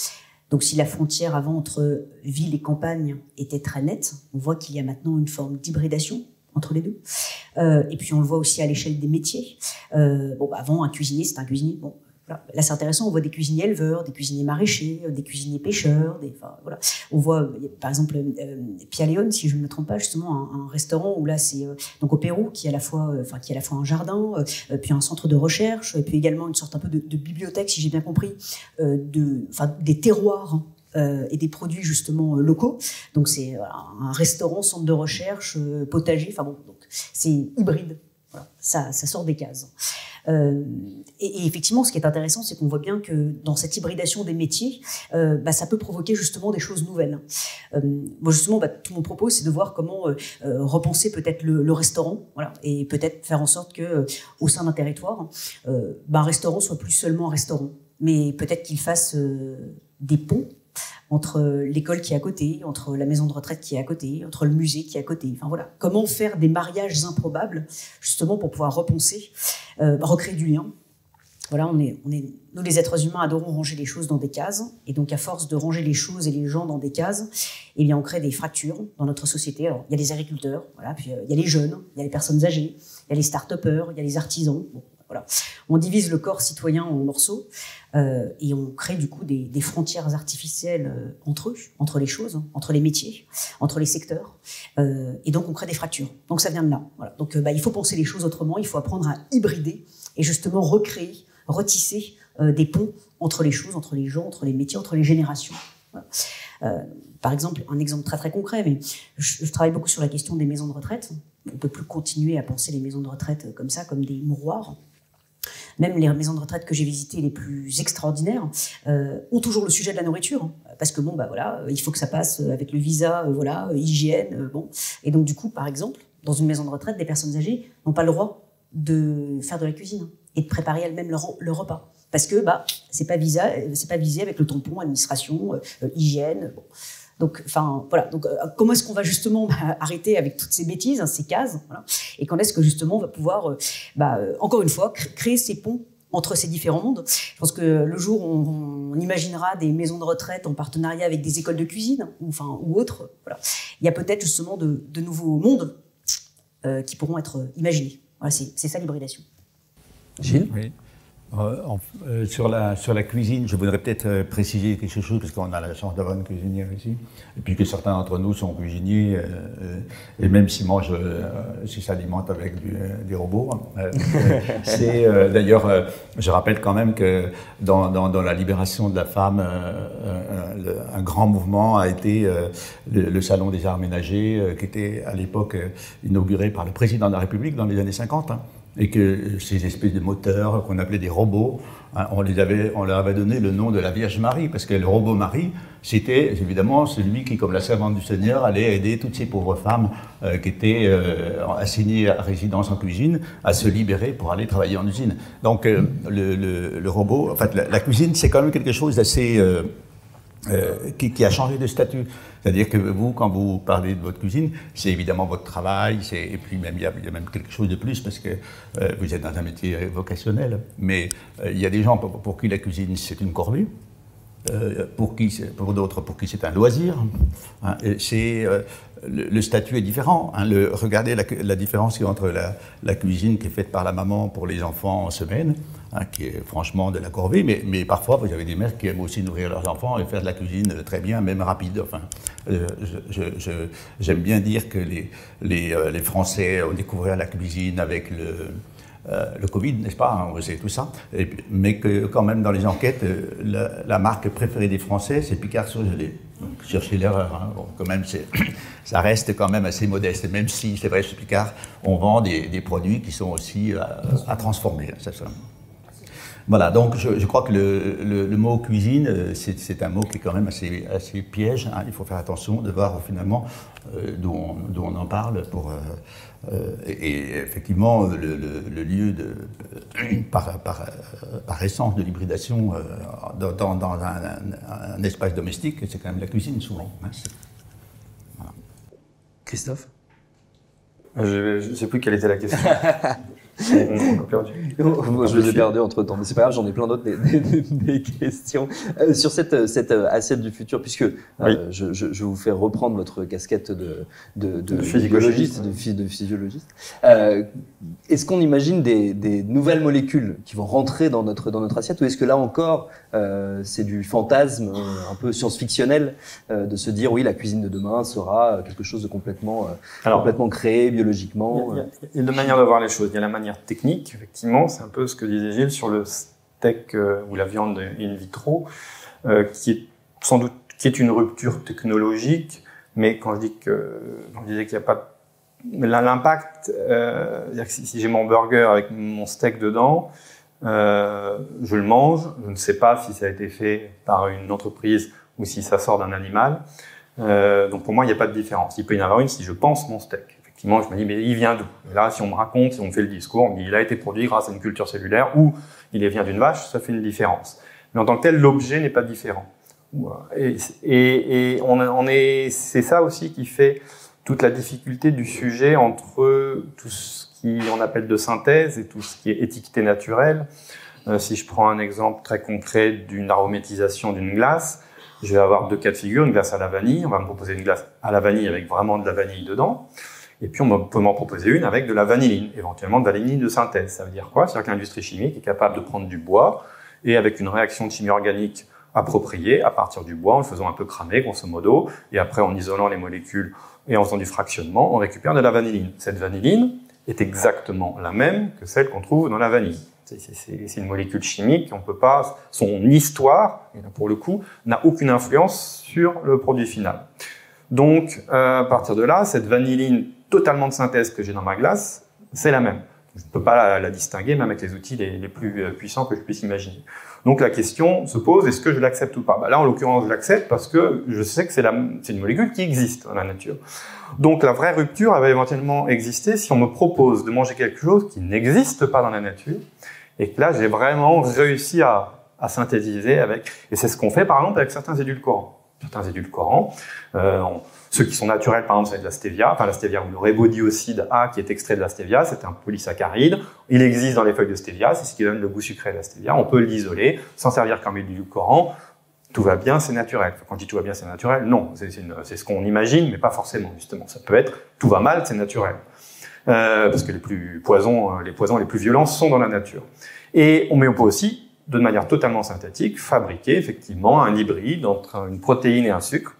Donc si la frontière avant entre ville et campagne était très nette, on voit qu'il y a maintenant une forme d'hybridation entre les deux. Euh, et puis on le voit aussi à l'échelle des métiers. Euh, bon, bah, avant, un cuisinier, c'est un cuisinier. Bon, voilà. Là, c'est intéressant, on voit des cuisiniers éleveurs, des cuisiniers maraîchers, des cuisiniers pêcheurs. Des, enfin, voilà. On voit, par exemple, euh, Pia León, si je ne me trompe pas, justement, un, un restaurant où là, c'est euh, donc au Pérou, qui est à la fois, euh, enfin, qui est à la fois un jardin, euh, puis un centre de recherche, et puis également une sorte un peu de, de bibliothèque, si j'ai bien compris, euh, de, enfin, des terroirs. Hein. Euh, et des produits justement euh, locaux. Donc c'est euh, un restaurant, centre de recherche, euh, potager. Enfin bon, donc c'est hybride. Voilà, ça, ça sort des cases. Euh, et, et effectivement, ce qui est intéressant, c'est qu'on voit bien que dans cette hybridation des métiers, euh, bah, ça peut provoquer justement des choses nouvelles. Euh, bon, justement, bah, tout mon propos, c'est de voir comment euh, euh, repenser peut-être le, le restaurant, voilà, et peut-être faire en sorte que, euh, au sein d'un territoire, euh, bah, un restaurant soit plus seulement un restaurant, mais peut-être qu'il fasse euh, des ponts entre l'école qui est à côté, entre la maison de retraite qui est à côté, entre le musée qui est à côté. Enfin voilà, comment faire des mariages improbables, justement pour pouvoir repenser, euh, recréer du lien. Voilà, on est, on est, nous les êtres humains adorons ranger les choses dans des cases, et donc à force de ranger les choses et les gens dans des cases, eh bien on crée des fractures dans notre société. Alors il y a les agriculteurs, voilà, puis euh, il y a les jeunes, il y a les personnes âgées, il y a les start-upers, il y a les artisans. Bon, voilà, on divise le corps citoyen en morceaux. Euh, et on crée du coup des, des frontières artificielles euh, entre eux, entre les choses, hein, entre les métiers, entre les secteurs, euh, et donc on crée des fractures. Donc ça vient de là. Voilà. Donc euh, bah, il faut penser les choses autrement, il faut apprendre à hybrider et justement recréer, retisser euh, des ponts entre les choses, entre les gens, entre les métiers, entre les générations. Voilà. Euh, par exemple, un exemple très très concret, mais je, je travaille beaucoup sur la question des maisons de retraite. On ne peut plus continuer à penser les maisons de retraite comme ça, comme des mouroirs. Même les maisons de retraite que j'ai visitées les plus extraordinaires euh, ont toujours le sujet de la nourriture, hein, parce que bon bah voilà, il faut que ça passe avec le visa, euh, voilà, euh, hygiène, euh, bon. Et donc du coup, par exemple, dans une maison de retraite, des personnes âgées n'ont pas le droit de faire de la cuisine hein, et de préparer elles-mêmes leur, leur repas, parce que bah c'est pas visa, c'est pas visé avec le tampon administration, euh, hygiène. Bon. Donc, enfin, voilà. Donc, euh, comment est-ce qu'on va justement bah, arrêter avec toutes ces bêtises, hein, ces cases, voilà, et quand est-ce que justement on va pouvoir, euh, bah, euh, encore une fois, cr- créer ces ponts entre ces différents mondes. Je pense que le jour où on, on imaginera des maisons de retraite en partenariat avec des écoles de cuisine, ou enfin ou autres, voilà, il y a peut-être justement de, de nouveaux mondes euh, qui pourront être imaginés. Voilà, c'est, c'est ça l'hybridation. Gilles ? Oui. Euh, en, euh, sur, la, sur la cuisine, je voudrais peut-être euh, préciser quelque chose, parce qu'on a la chance d'avoir une cuisinière ici, et puis que certains d'entre nous sont cuisiniers, euh, euh, et même s'ils mangent, euh, s'ils s'alimentent avec du, euh, des robots. Euh, c'est euh, d'ailleurs, euh, je rappelle quand même que dans, dans, dans la libération de la femme, euh, euh, le, un grand mouvement a été euh, le, le Salon des arts ménagers, euh, qui était à l'époque euh, inauguré par le président de la République dans les années cinquante. Hein. Et que ces espèces de moteurs qu'on appelait des robots, hein, on, les avait, on leur avait donné le nom de la Vierge Marie, parce que le robot Marie, c'était évidemment celui qui, comme la servante du Seigneur, allait aider toutes ces pauvres femmes euh, qui étaient euh, assignées à résidence en cuisine à se libérer pour aller travailler en usine. Donc euh, le, le, le robot, en fait, la, la cuisine, c'est quand même quelque chose d'assez... Euh, Euh, qui, qui a changé de statut. C'est-à-dire que vous, quand vous parlez de votre cuisine, c'est évidemment votre travail, c'est, et puis même, il, y a, il y a même quelque chose de plus parce que euh, vous êtes dans un métier vocationnel. Mais euh, il y a des gens pour, pour qui la cuisine, c'est une corvée. Euh, pour, qui, pour d'autres, pour qui c'est un loisir. Hein, c'est, euh, le, le statut est différent. Hein, le, regardez la, la différence entre la, la cuisine qui est faite par la maman pour les enfants en semaine, hein, qui est franchement de la corvée, mais, mais parfois vous avez des mères qui aiment aussi nourrir leurs enfants et faire de la cuisine très bien, même rapide. Enfin, euh, je, je, j'aime bien dire que les, les, euh, les Français ont découvert la cuisine avec le... Euh, le Covid, n'est-ce pas, on sait tout ça, et, mais que quand même dans les enquêtes, euh, la, la marque préférée des Français, c'est Picard surgelé. Donc cherchez l'erreur, hein. Bon, quand même, c'est, ça reste quand même assez modeste, même si c'est vrai chez Picard, on vend des, des produits qui sont aussi à, à transformer. Ça, ça. Voilà, donc je, je crois que le, le, le mot cuisine, c'est, c'est un mot qui est quand même assez, assez piège, hein. Il faut faire attention de voir finalement euh, d'où, on, d'où on en parle pour... Euh, Euh, et, et effectivement, le, le, le lieu de, euh, par, par, euh, par essence de l'hybridation euh, dans, dans, dans un, un, un espace domestique, c'est quand même la cuisine souvent. Hein, voilà. Christophe ? Je ne sais plus quelle était la question. On a perdu. Je les ai perdus entre temps, mais c'est pas grave, j'en ai plein d'autres des, des, des questions euh, sur cette, cette assiette du futur, puisque euh, oui. je, je, je vous fais reprendre votre casquette de, de, de, de physiologiste, de, de physiologiste. Euh, est-ce qu'on imagine des, des nouvelles molécules qui vont rentrer dans notre dans notre assiette, ou est-ce que là encore euh, c'est du fantasme euh, un peu science-fictionnel euh, de se dire oui, la cuisine de demain sera quelque chose de complètement euh, Alors, complètement créé biologiquement. Il y, a, il y a deux manières de voir les choses. Il y a la manière technique, effectivement, c'est un peu ce que disait Gilles sur le steak euh, ou la viande in vitro, euh, qui est sans doute qui est une rupture technologique, mais quand je dis que quand je disais qu'il n'y a pas l'impact, euh, si, si j'ai mon burger avec mon steak dedans, euh, je le mange, je ne sais pas si ça a été fait par une entreprise ou si ça sort d'un animal. Euh, donc pour moi, il n'y a pas de différence. Il peut y en avoir une si je pense mon steak. Effectivement, je me dis, mais il vient d'où? Et là, si on me raconte, si on me fait le discours, on me dit, il a été produit grâce à une culture cellulaire ou il vient d'une vache, ça fait une différence. Mais en tant que tel, l'objet n'est pas différent. Et, et, et on, on est, c'est ça aussi qui fait toute la difficulté du sujet entre tout ce qu'on appelle de synthèse et tout ce qui est étiqueté naturel. Euh, si je prends un exemple très concret d'une aromatisation d'une glace, je vais avoir deux cas de figure, une glace à la vanille, on va me proposer une glace à la vanille avec vraiment de la vanille dedans. Et puis, on peut m'en proposer une avec de la vanilline, éventuellement de la vanilline de synthèse. Ça veut dire quoi? C'est-à-dire que l'industrie chimique est capable de prendre du bois et avec une réaction de chimie organique appropriée, à partir du bois, en le faisant un peu cramer, grosso modo, et après en isolant les molécules et en faisant du fractionnement, on récupère de la vanilline. Cette vanilline est exactement la même que celle qu'on trouve dans la vanille. C'est, c'est, c'est une molécule chimique, on peut pas, son histoire, et là pour le coup, n'a aucune influence sur le produit final. Donc, euh, à partir de là, cette vanilline totalement de synthèse que j'ai dans ma glace, c'est la même. Je ne peux pas la, la distinguer, même avec les outils les, les plus puissants que je puisse imaginer. Donc la question se pose, est-ce que je l'accepte ou pas? Bah là, en l'occurrence, je l'accepte parce que je sais que c'est, la, c'est une molécule qui existe dans la nature. Donc la vraie rupture, elle va éventuellement exister si on me propose de manger quelque chose qui n'existe pas dans la nature, et que là, j'ai vraiment réussi à, à synthétiser avec... Et c'est ce qu'on fait, par exemple, avec certains édulcorants. Certains édulcorants, euh, on, ceux qui sont naturels, par exemple, c'est de la stevia, enfin la stevia ou le ribodiocide A qui est extrait de la stevia, c'est un polysaccharide. Il existe dans les feuilles de stevia, c'est ce qui donne le goût sucré de la stevia. On peut l'isoler, s'en servir comme édulcorant. Tout va bien, c'est naturel. Enfin, quand je dis tout va bien, c'est naturel, non, c'est, c'est, une, c'est ce qu'on imagine, mais pas forcément, justement. Ça peut être tout va mal, c'est naturel. Euh, parce que les plus poisons, les poisons les plus violents sont dans la nature. Et on met au pot aussi, de manière totalement synthétique, fabriquer effectivement un hybride entre une protéine et un sucre.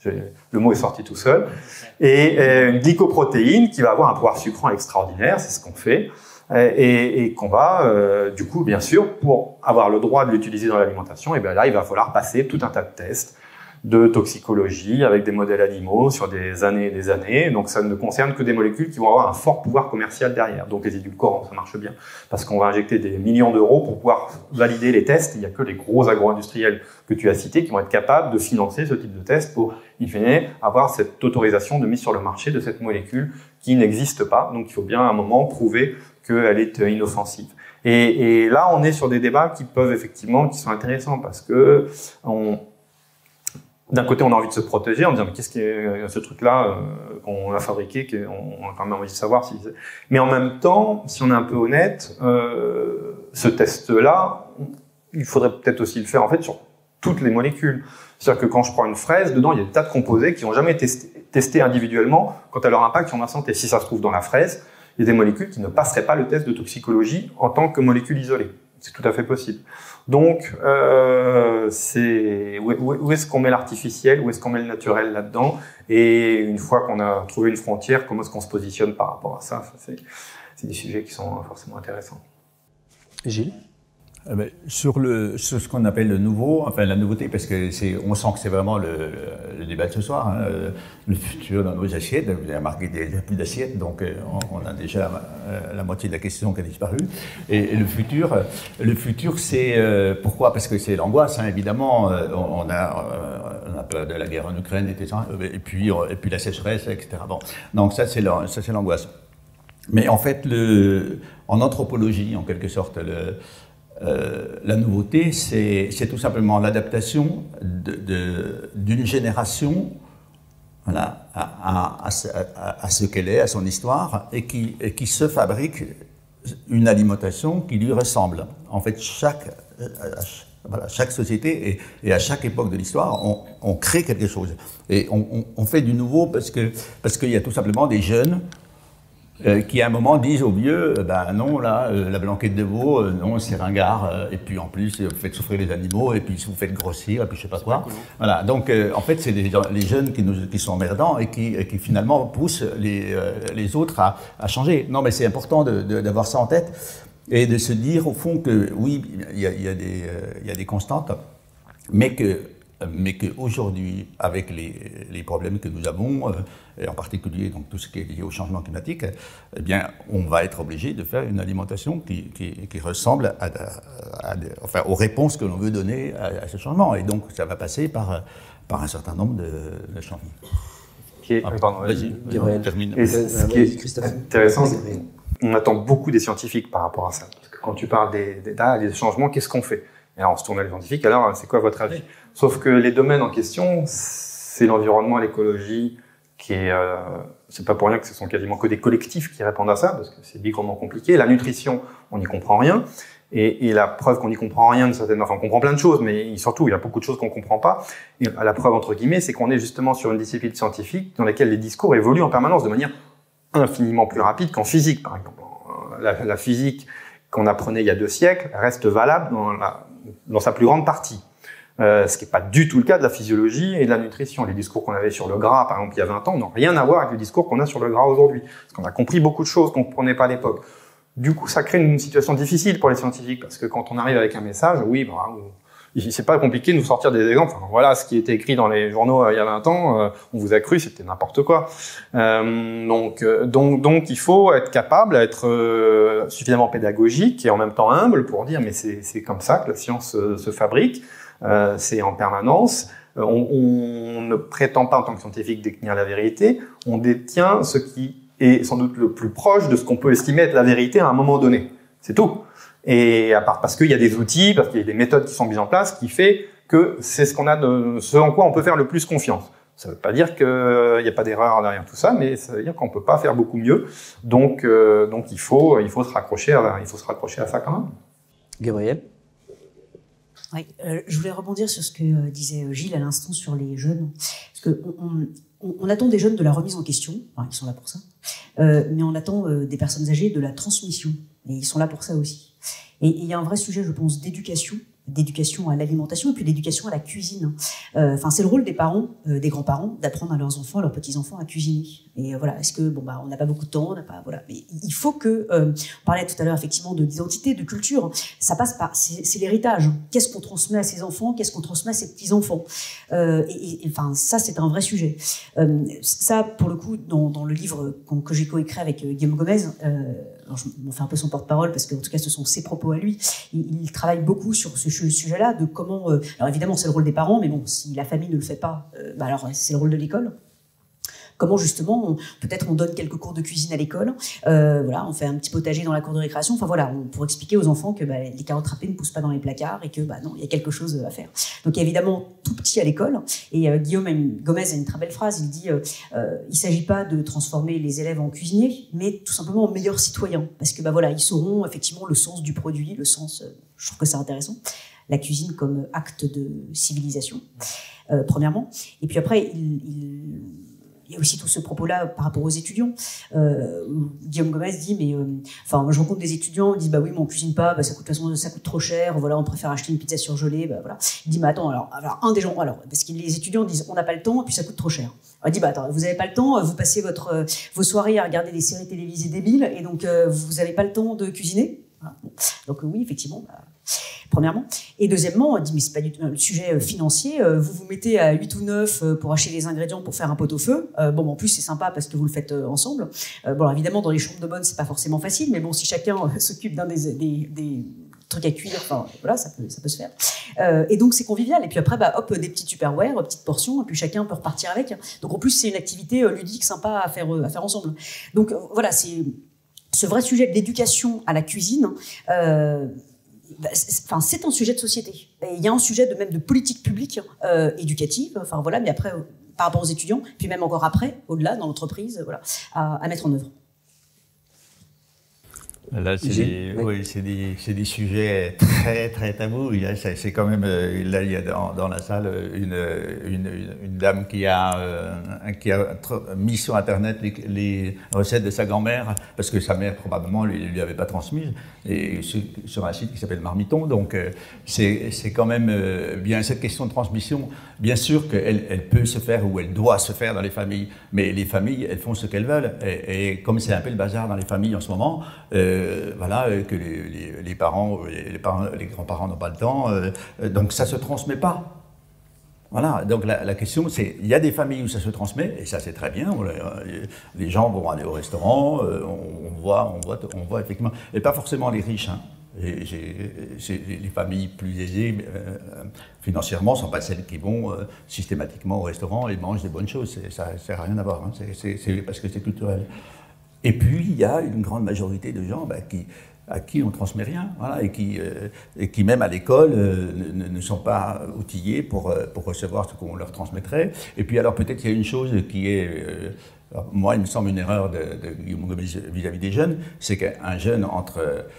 Le mot est sorti tout seul. Et une glycoprotéine qui va avoir un pouvoir sucrant extraordinaire, c'est ce qu'on fait. Et, et qu'on va, euh, du coup, bien sûr, pour avoir le droit de l'utiliser dans l'alimentation, et bien là, il va falloir passer tout un tas de tests de toxicologie avec des modèles animaux sur des années et des années. Donc ça ne concerne que des molécules qui vont avoir un fort pouvoir commercial derrière. Donc les édulcorants, ça marche bien parce qu'on va injecter des millions d'euros pour pouvoir valider les tests. Il n'y a que les gros agro-industriels que tu as cités qui vont être capables de financer ce type de test pour, in fine, avoir cette autorisation de mise sur le marché de cette molécule qui n'existe pas. Donc il faut bien à un moment prouver qu'elle est inoffensive. Et, et là, on est sur des débats qui peuvent effectivement, qui sont intéressants parce que on d'un côté, on a envie de se protéger en disant mais qu'est-ce qui est ce truc-là euh, qu'on a fabriqué, qu'on a quand même envie de savoir si. C'est... Mais en même temps, si on est un peu honnête, euh, ce test-là, il faudrait peut-être aussi le faire en fait sur toutes les molécules. C'est-à-dire que quand je prends une fraise, dedans il y a des tas de composés qui n'ont jamais été testés individuellement quant à leur impact sur ma santé. Si ça se trouve dans la fraise, il y a des molécules qui ne passeraient pas le test de toxicologie en tant que molécules isolées. C'est tout à fait possible. Donc, euh, c'est où, où est-ce qu'on met l'artificiel, où est-ce qu'on met le naturel là-dedans? Et une fois qu'on a trouvé une frontière, comment est-ce qu'on se positionne par rapport à ça? Ça c'est, c'est des sujets qui sont forcément intéressants. Gilles? Euh, ben, sur, le, sur ce qu'on appelle le nouveau, enfin la nouveauté, parce que c'est, on sent que c'est vraiment le, le débat de ce soir, hein, le futur dans nos assiettes. Vous avez remarqué qu'il n'y a plus d'assiettes, donc on, on a déjà la moitié de la question qui a disparu. Et, et le futur, le futur, c'est euh, pourquoi? Parce que c'est l'angoisse, hein, évidemment. On, on a, on a peur de la guerre en Ukraine, et cetera. Et puis, et puis la sécheresse, et cetera. Bon, donc ça c'est ça c'est l'angoisse. Mais en fait, le, en anthropologie, en quelque sorte, le Euh, la nouveauté, c'est, c'est tout simplement l'adaptation de, de, d'une génération voilà, à, à, à, à ce qu'elle est, à son histoire, et qui, et qui se fabrique une alimentation qui lui ressemble. En fait, chaque, voilà, chaque société et, et à chaque époque de l'histoire, on, on crée quelque chose. Et on, on, on fait du nouveau parce que parce qu'il y a tout simplement des jeunes euh, qui à un moment disent aux vieux, euh, ben non, là, euh, la blanquette de veau, euh, non, c'est ringard, euh, et puis en plus, vous faites souffrir les animaux, et puis vous faites grossir, et puis je sais pas quoi. Cool. Voilà, donc euh, en fait, c'est les, les jeunes qui, nous, qui sont emmerdants et qui, et qui finalement poussent les, euh, les autres à, à changer. Non, mais c'est important de, de, d'avoir ça en tête, et de se dire au fond que oui, il y a, il y a, des, euh, il y a des constantes, mais que mais qu'aujourd'hui, avec les, les problèmes que nous avons, euh, et en particulier donc, tout ce qui est lié au changement climatique, eh bien, on va être obligé de faire une alimentation qui, qui, qui ressemble à, à, à, enfin, aux réponses que l'on veut donner à, à ce changement. Et donc, ça va passer par, par un certain nombre de, de changements. Okay. Ah, pardon, vas-y, vas-y, termine. Et ce qui est intéressant, c'est qu'on attend beaucoup des scientifiques par rapport à ça. Parce que quand tu parles des, des, des changements, qu'est-ce qu'on fait? Et alors, on se tourne à les scientifiques, alors, c'est quoi votre avis? Sauf que les domaines en question, c'est l'environnement, l'écologie, qui est, euh, c'est pas pour rien que ce sont quasiment que des collectifs qui répondent à ça, parce que c'est bigrement compliqué. La nutrition, on n'y comprend rien. Et, et la preuve qu'on n'y comprend rien, de certaine, enfin, on comprend plein de choses, mais surtout, il y a beaucoup de choses qu'on comprend pas. Et la preuve, entre guillemets, c'est qu'on est justement sur une discipline scientifique dans laquelle les discours évoluent en permanence de manière infiniment plus rapide qu'en physique, par exemple. La, la physique qu'on apprenait il y a deux siècles reste valable dans, la, dans sa plus grande partie. Euh, ce qui n'est pas du tout le cas de la physiologie et de la nutrition. Les discours qu'on avait sur le gras, par exemple, il y a vingt ans, n'ont rien à voir avec les discours qu'on a sur le gras aujourd'hui. Parce qu'on a compris beaucoup de choses qu'on ne comprenait pas à l'époque. Du coup, ça crée une situation difficile pour les scientifiques, parce que quand on arrive avec un message, oui, bah, c'est pas compliqué de nous sortir des exemples. Enfin, voilà ce qui était écrit dans les journaux euh, il y a vingt ans, euh, on vous a cru, c'était n'importe quoi. Euh, donc, euh, donc, donc, il faut être capable, être euh, suffisamment pédagogique et en même temps humble pour dire, mais c'est, c'est comme ça que la science euh, se fabrique. Euh, c'est en permanence. Euh, on, on ne prétend pas en tant que scientifique détenir la vérité. On détient ce qui est sans doute le plus proche de ce qu'on peut estimer être la vérité à un moment donné. C'est tout. Et à part parce qu'il y a des outils, parce qu'il y a des méthodes qui sont mises en place, qui fait que c'est ce qu'on a de, ce en quoi on peut faire le plus confiance. Ça veut pas dire qu'il n'y a pas d'erreur derrière tout ça, mais ça veut dire qu'on peut pas faire beaucoup mieux. Donc, euh, donc il faut, il faut se raccrocher à, il faut se raccrocher à ça quand même. Gabriel. Oui, euh, je voulais rebondir sur ce que euh, disait Gilles à l'instant sur les jeunes. Parce que on, on, on attend des jeunes de la remise en question, enfin, ils sont là pour ça, euh, mais on attend euh, des personnes âgées de la transmission, et ils sont là pour ça aussi. Et il y a un vrai sujet, je pense, d'éducation, d'éducation à l'alimentation et puis d'éducation à la cuisine. Enfin, euh, c'est le rôle des parents, euh, des grands-parents, d'apprendre à leurs enfants, à leurs petits-enfants à cuisiner. Et euh, voilà, est-ce que bon bah on n'a pas beaucoup de temps, on n'a pas voilà, mais il faut que euh, on parlait tout à l'heure effectivement de d'identité, de culture. Ça passe par c'est, c'est l'héritage. Qu'est-ce qu'on transmet à ses enfants, qu'est-ce qu'on transmet à ses petits-enfants. Euh, et, et enfin ça c'est un vrai sujet. Euh, ça pour le coup dans, dans le livre que j'ai coécrit avec euh, Guillaume Gomez. Euh, alors je m'en fais un peu son porte-parole parce que en tout cas ce sont ses propos à lui. Il, il travaille beaucoup sur ce sujet-là de comment. Euh, alors évidemment c'est le rôle des parents, mais bon si la famille ne le fait pas, euh, bah alors c'est le rôle de l'école. Comment justement, on, peut-être on donne quelques cours de cuisine à l'école, euh, voilà, on fait un petit potager dans la cour de récréation, enfin voilà, on, pour expliquer aux enfants que bah, les carottes râpées ne poussent pas dans les placards et que bah non, il y a quelque chose à faire. Donc il y a évidemment tout petit à l'école, et euh, Guillaume a une, Gomez a une très belle phrase, il dit euh, euh, il s'agit pas de transformer les élèves en cuisiniers, mais tout simplement en meilleurs citoyens, parce que bah voilà, ils sauront effectivement le sens du produit, le sens, euh, je trouve que c'est intéressant, la cuisine comme acte de civilisation, euh, premièrement, et puis après il, il il y a aussi tout ce propos-là par rapport aux étudiants. Euh, Guillaume Gomez dit, mais euh, enfin, moi je rencontre des étudiants, ils disent bah oui, mais on cuisine pas, bah ça coûte de toute façon, ça coûte trop cher, voilà, on préfère acheter une pizza surgelée, bah voilà. Il dit mais attends, alors, alors un des gens, alors parce que les étudiants disent on n'a pas le temps et puis ça coûte trop cher. Alors, il dit bah attends, vous avez pas le temps, vous passez votre euh, vos soirées à regarder des séries télévisées débiles et donc euh, vous avez pas le temps de cuisiner. Voilà. Donc euh, oui, effectivement. Bah, premièrement. Et deuxièmement, on dit, mais c'est pas du tout le sujet financier. Vous vous mettez à huit ou neuf pour acheter les ingrédients pour faire un pot-au-feu. Euh, bon, en plus, c'est sympa parce que vous le faites ensemble. Euh, bon, alors, évidemment, dans les chambres de bonne, c'est pas forcément facile, mais bon, si chacun s'occupe d'un des, des, des trucs à cuire, enfin, voilà, ça peut, ça peut se faire. Euh, et donc, c'est convivial. Et puis après, bah, hop, des petits tupperware, petites portions, et puis chacun peut repartir avec. Donc, en plus, c'est une activité ludique sympa à faire, à faire ensemble. Donc, voilà, c'est ce vrai sujet de l'éducation à la cuisine. Euh, Enfin, c'est un sujet de société. Et il y a un sujet de même de politique publique euh, éducative. Enfin voilà, mais après euh, par rapport aux étudiants, puis même encore après, au-delà dans l'entreprise, voilà, à, à mettre en œuvre. Là, c'est des, oui, c'est des, c'est des sujets très, très tabous. C'est quand même, là, il y a dans, dans la salle une, une, une dame qui a, euh, qui a mis sur Internet les, les recettes de sa grand-mère, parce que sa mère, probablement, ne lui, lui avait pas transmises, et sur, sur un site qui s'appelle Marmiton. Donc, euh, c'est quand même euh, bien cette question de transmission. Bien sûr qu'elle elle peut se faire, ou elle doit se faire dans les familles, mais les familles, elles font ce qu'elles veulent. Et, et comme c'est un peu le bazar dans les familles en ce moment, euh, Euh, voilà, euh, que les, les, les parents, les, les, parents, les grands-parents n'ont pas le temps, euh, donc ça ne se transmet pas. Voilà, donc la, la question c'est, il y a des familles où ça se transmet, et ça c'est très bien, on, les gens vont aller au restaurant, euh, on, on, voit, on, voit, on voit effectivement, et pas forcément les riches, hein. Et j'ai, les familles plus aisées euh, financièrement ne sont pas celles qui vont euh, systématiquement au restaurant et mangent des bonnes choses, ça n'a rien à voir, hein. C'est parce que c'est culturel. Et puis, il y a une grande majorité de gens bah, qui, à qui on ne transmet rien, voilà, et, qui, euh, et qui, même à l'école, euh, ne, ne sont pas outillés pour, euh, pour recevoir ce qu'on leur transmettrait. Et puis, alors, peut-être qu'il y a une chose qui est, euh, moi, il me semble une erreur de, de Guillaume Gomez vis-à-vis des jeunes, c'est qu'un jeune entre,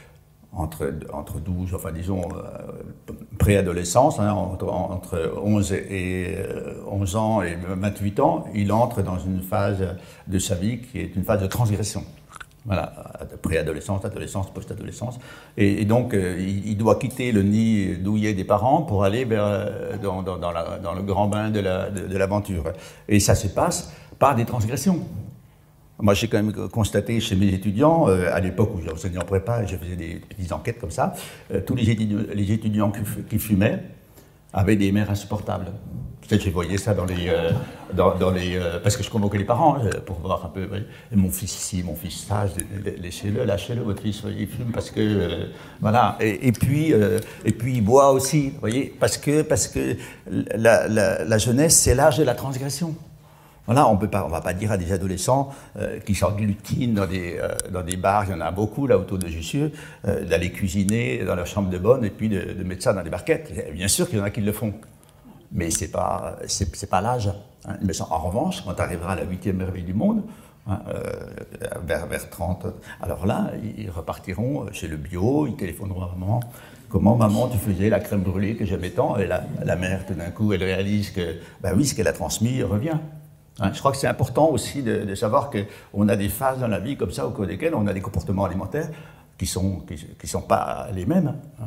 entre, entre douze, enfin, disons, euh, préadolescence, hein, entre, entre onze, et, euh, onze ans et vingt-huit ans, il entre dans une phase de sa vie qui est une phase de transgression. Voilà, préadolescence, adolescence, post-adolescence. Et, et donc, euh, il, il doit quitter le nid douillet des parents pour aller vers, euh, dans, dans, dans, la, dans le grand bain de l'aventure. La, de, de et ça se passe par des transgressions. Moi, j'ai quand même constaté chez mes étudiants, euh, à l'époque où j'enseignais en prépa, et je faisais des petites enquêtes comme ça, euh, tous les étudiants, les étudiants qui, qui fumaient avaient des mères insupportables. Peut-être j'ai voyé ça dans les, euh, dans, dans les, euh, parce que je convoquais les parents euh, pour voir un peu. Et mon fils ici, mon fils ça, laissez-le, lâchez-le, votre fils, il fume parce que euh, voilà. Et, et puis, euh, et puis il boit aussi, vous voyez, parce que parce que la, la, la jeunesse, c'est l'âge de la transgression. Voilà, on ne va pas dire à des adolescents euh, qui s'englutinent dans des, euh, dans des bars, il y en a beaucoup là autour de Jussieu, euh, d'aller cuisiner dans leur chambre de bonne et puis de, de mettre ça dans des barquettes. Bien sûr qu'il y en a qui le font, mais ce n'est pas, c'est pas l'âge. Hein. Mais en revanche, quand tu arriveras à la huitième merveille du monde, hein, euh, vers, vers trente, alors là, ils repartiront chez le bio, ils téléphoneront à maman. Comment, maman, tu faisais la crème brûlée que j'aimais tant? Et la, la mère, tout d'un coup, elle réalise que, ben oui, ce qu'elle a transmis revient. Hein, je crois que c'est important aussi de, de savoir qu'on a des phases dans la vie comme ça au cours desquelles on a des comportements alimentaires qui ne sont, qui, qui sont pas les mêmes. Hein.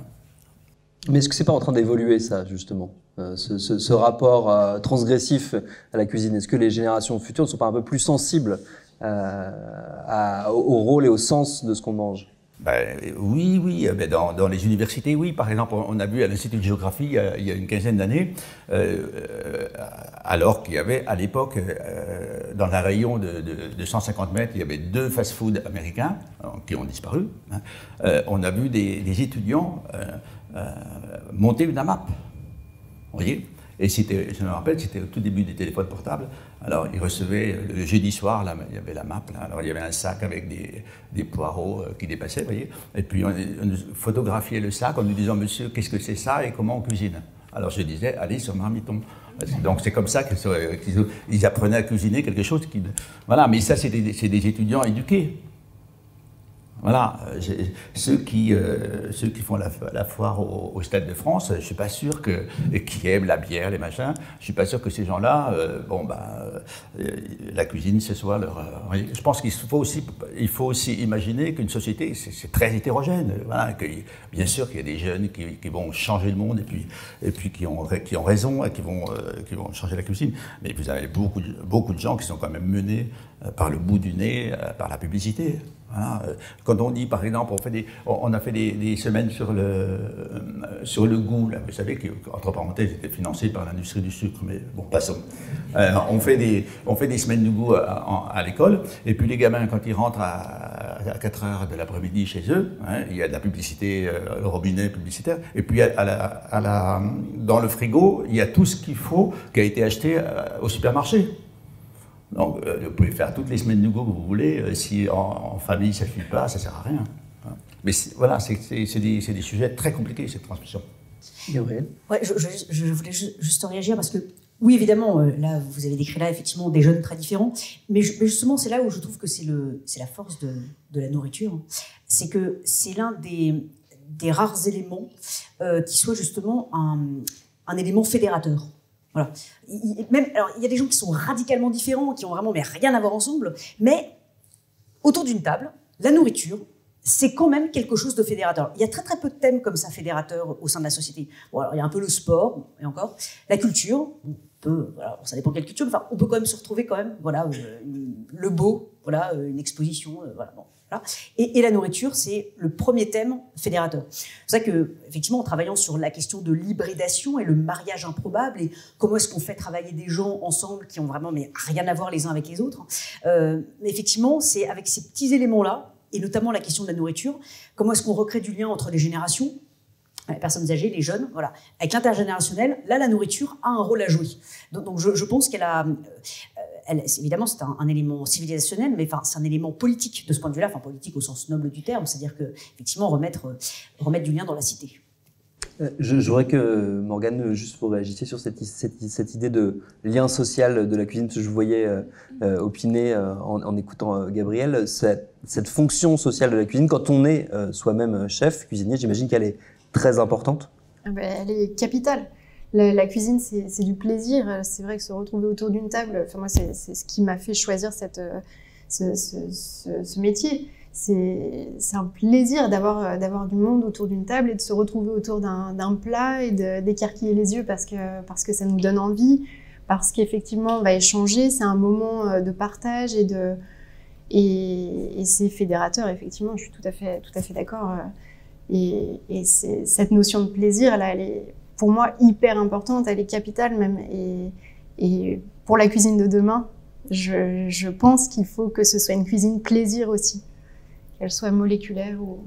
Mais est-ce que c'est pas en train d'évoluer ça, justement, euh, ce, ce, ce rapport euh, transgressif à la cuisine? Est-ce que les générations futures ne sont pas un peu plus sensibles euh, à, au rôle et au sens de ce qu'on mange? Ben, oui, oui, ben dans, dans les universités, oui. Par exemple, on a vu à l'Institut de géographie, il y a, il y a une quinzaine d'années, euh, alors qu'il y avait à l'époque, euh, dans un rayon de, de, de cent cinquante mètres, il y avait deux fast-food américains qui ont disparu. Hein. Euh, on a vu des, des étudiants euh, euh, monter une AMAP. Vous voyez? Et c'était, je me rappelle, c'était au tout début des téléphones portables. Alors, ils recevaient le jeudi soir, là, il y avait la map, là. Alors il y avait un sac avec des, des poireaux euh, qui dépassaient, vous voyez. Et puis on, on photographiait le sac en nous disant, monsieur, qu'est-ce que c'est ça et comment on cuisine? Alors je disais, allez sur Marmiton. Donc c'est comme ça qu'ils ils apprenaient à cuisiner quelque chose qui... Voilà, mais ça, c'est des, des étudiants éduqués. Voilà, ceux qui, euh, ceux qui font la, la foire au, au Stade de France, je ne suis pas sûr que, et qui aiment la bière, les machins, je ne suis pas sûr que ces gens-là, euh, bon, bah, euh, la cuisine, ce soit leur... Euh, je pense qu'il faut aussi, il faut aussi imaginer qu'une société, c'est très hétérogène. Voilà, que, bien sûr qu'il y a des jeunes qui, qui vont changer le monde et puis, et puis qui, ont, qui ont raison et qui vont, euh, qui vont changer la cuisine. Mais vous avez beaucoup, beaucoup de gens qui sont quand même menés euh, par le bout du nez, euh, par la publicité. Voilà. Quand on dit, par exemple, on, fait des, on a fait des, des semaines sur le, euh, sur le goût, là. Vous savez qu'entre parenthèses, c'était financé par l'industrie du sucre, mais bon, passons. Euh, on, fait des, on fait des semaines du goût à, à, à l'école, et puis les gamins, quand ils rentrent à, à quatre heures de l'après-midi chez eux, hein, il y a de la publicité, euh, le robinet publicitaire, et puis à la, à la, dans le frigo, il y a tout ce qu'il faut qui a été acheté euh, au supermarché. Donc, euh, vous pouvez faire toutes les semaines de goût que vous voulez. Euh, si en, en famille ça ne suit pas, ça ne sert à rien. Hein. Mais voilà, c'est des, des sujets très compliqués, cette transmission. Gabriel ? Ouais, je, je, je voulais juste, juste réagir parce que Oui, évidemment, euh, là, vous avez décrit là effectivement des jeunes très différents, mais, je, mais justement, c'est là où je trouve que c'est le, c'est la force de, de la nourriture, c'est que c'est l'un des, des rares éléments euh, qui soit justement un, un élément fédérateur. Voilà. Il, même, alors, il y a des gens qui sont radicalement différents, qui ont vraiment mais rien à voir ensemble, mais autour d'une table, la nourriture, c'est quand même quelque chose de fédérateur. Il y a très très peu de thèmes comme ça fédérateurs au sein de la société. Bon, alors il y a un peu le sport, et encore, la culture. On peut, voilà, ça dépend quelle culture. Enfin, on peut quand même se retrouver quand même, voilà, euh, le beau, voilà, une exposition, euh, voilà, bon, voilà. Et, et la nourriture, c'est le premier thème fédérateur. C'est pour ça que, effectivement, en travaillant sur la question de l'hybridation et le mariage improbable et comment est-ce qu'on fait travailler des gens ensemble qui ont vraiment mais rien à voir les uns avec les autres, euh, effectivement, c'est avec ces petits éléments-là, et notamment la question de la nourriture, comment est-ce qu'on recrée du lien entre les générations, les personnes âgées, les jeunes, voilà. Avec l'intergénérationnel, là, la nourriture a un rôle à jouer. Donc, donc je, je pense qu'elle a... Euh, elle, évidemment, c'est un, un élément civilisationnel, mais enfin, c'est un élément politique de ce point de vue-là, enfin politique au sens noble du terme, c'est-à-dire que, effectivement, remettre, euh, remettre du lien dans la cité. Je, je voudrais que Morgane, juste pour réagir sur cette, cette, cette idée de lien social de la cuisine, parce que je vous voyais euh, euh, opiner euh, en, en écoutant euh, Gabriel, cette, cette fonction sociale de la cuisine, quand on est euh, soi-même chef, cuisinier, j'imagine qu'elle est très importante. Ah ben, elle est capitale. La, la cuisine, c'est du plaisir. C'est vrai que se retrouver autour d'une table, enfin, moi, c'est ce qui m'a fait choisir cette, ce, ce, ce, ce métier. C'est un plaisir d'avoir d'avoir du monde autour d'une table et de se retrouver autour d'un plat et d'écarquiller les yeux parce que, parce que ça nous donne envie, parce qu'effectivement on va échanger, c'est un moment de partage et, de, et, et c'est fédérateur, effectivement, je suis tout à fait, tout à fait d'accord. Et, et cette notion de plaisir, là, elle est pour moi hyper importante, elle est capitale même. Et, et pour la cuisine de demain, je, je pense qu'il faut que ce soit une cuisine plaisir aussi. Qu'elle soit moléculaire ou...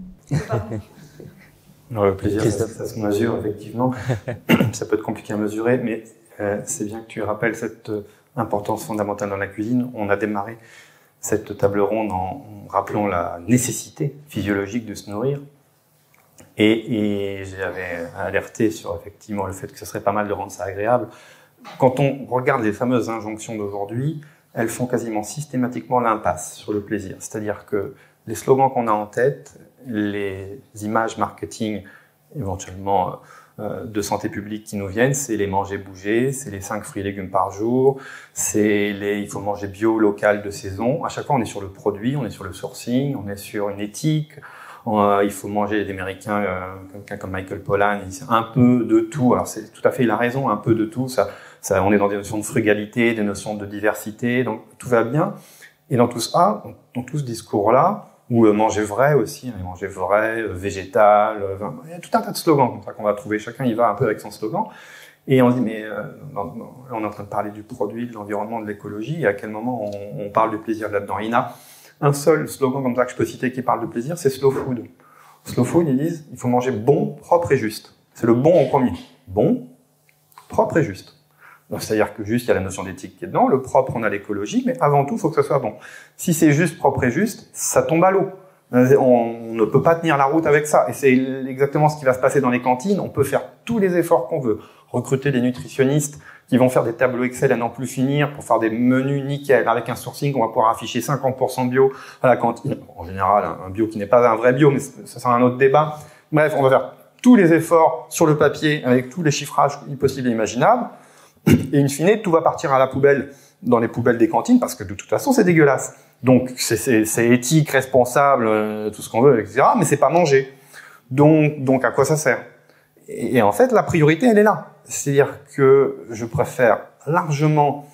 Non, le plaisir, ça, ça se mesure, effectivement. Ça peut être compliqué à mesurer, mais euh, c'est bien que tu rappelles cette euh, importance fondamentale dans la cuisine. On a démarré cette table ronde en, en rappelant la nécessité physiologique de se nourrir. Et, et j'avais alerté sur, effectivement, le fait que ce serait pas mal de rendre ça agréable. Quand on regarde les fameuses injonctions d'aujourd'hui, elles font quasiment systématiquement l'impasse sur le plaisir. C'est-à-dire que les slogans qu'on a en tête, les images marketing éventuellement euh, de santé publique qui nous viennent, c'est les manger bouger, c'est les cinq fruits et légumes par jour, c'est les il faut manger bio, local, de saison. À chaque fois, on est sur le produit, on est sur le sourcing, on est sur une éthique. Euh, il faut manger les Américains, euh, quelqu'un comme Michael Pollan, il dit un peu de tout. Alors c'est tout à fait, il a raison, un peu de tout. Ça, ça, on est dans des notions de frugalité, des notions de diversité, donc tout va bien. Et dans tout ça, dans tout ce discours-là, ou euh, manger vrai aussi, hein, manger vrai, euh, végétal, euh, il y a tout un tas de slogans comme ça qu'on va trouver. Chacun y va un peu avec son slogan. Et on se dit, mais euh, dans, dans, on est en train de parler du produit, de l'environnement, de l'écologie, et à quel moment on, on parle de plaisir là-dedans? Il y en a un seul slogan comme ça que je peux citer qui parle de plaisir, c'est Slow Food. Slow Food, ils disent, il faut manger bon, propre et juste. C'est le bon en premier. Bon, propre et juste. C'est-à-dire que juste, il y a la notion d'éthique qui est dedans, le propre, on a l'écologie, mais avant tout, il faut que ce soit bon. Si c'est juste, propre et juste, ça tombe à l'eau. On ne peut pas tenir la route avec ça. Et c'est exactement ce qui va se passer dans les cantines. On peut faire tous les efforts qu'on veut. Recruter des nutritionnistes qui vont faire des tableaux Excel à n'en plus finir pour faire des menus nickel. Avec un sourcing, on va pouvoir afficher cinquante pour cent bio à la cantine. En général, un bio qui n'est pas un vrai bio, mais ça sera un autre débat. Bref, on va faire tous les efforts sur le papier avec tous les chiffrages possibles et imaginables. Et in fine, tout va partir à la poubelle, dans les poubelles des cantines, parce que de toute façon, c'est dégueulasse. Donc, c'est éthique, responsable, euh, tout ce qu'on veut, et cetera. Mais c'est pas manger. Donc, donc, à quoi ça sert? et, et en fait, la priorité, elle est là. C'est-à-dire que je préfère largement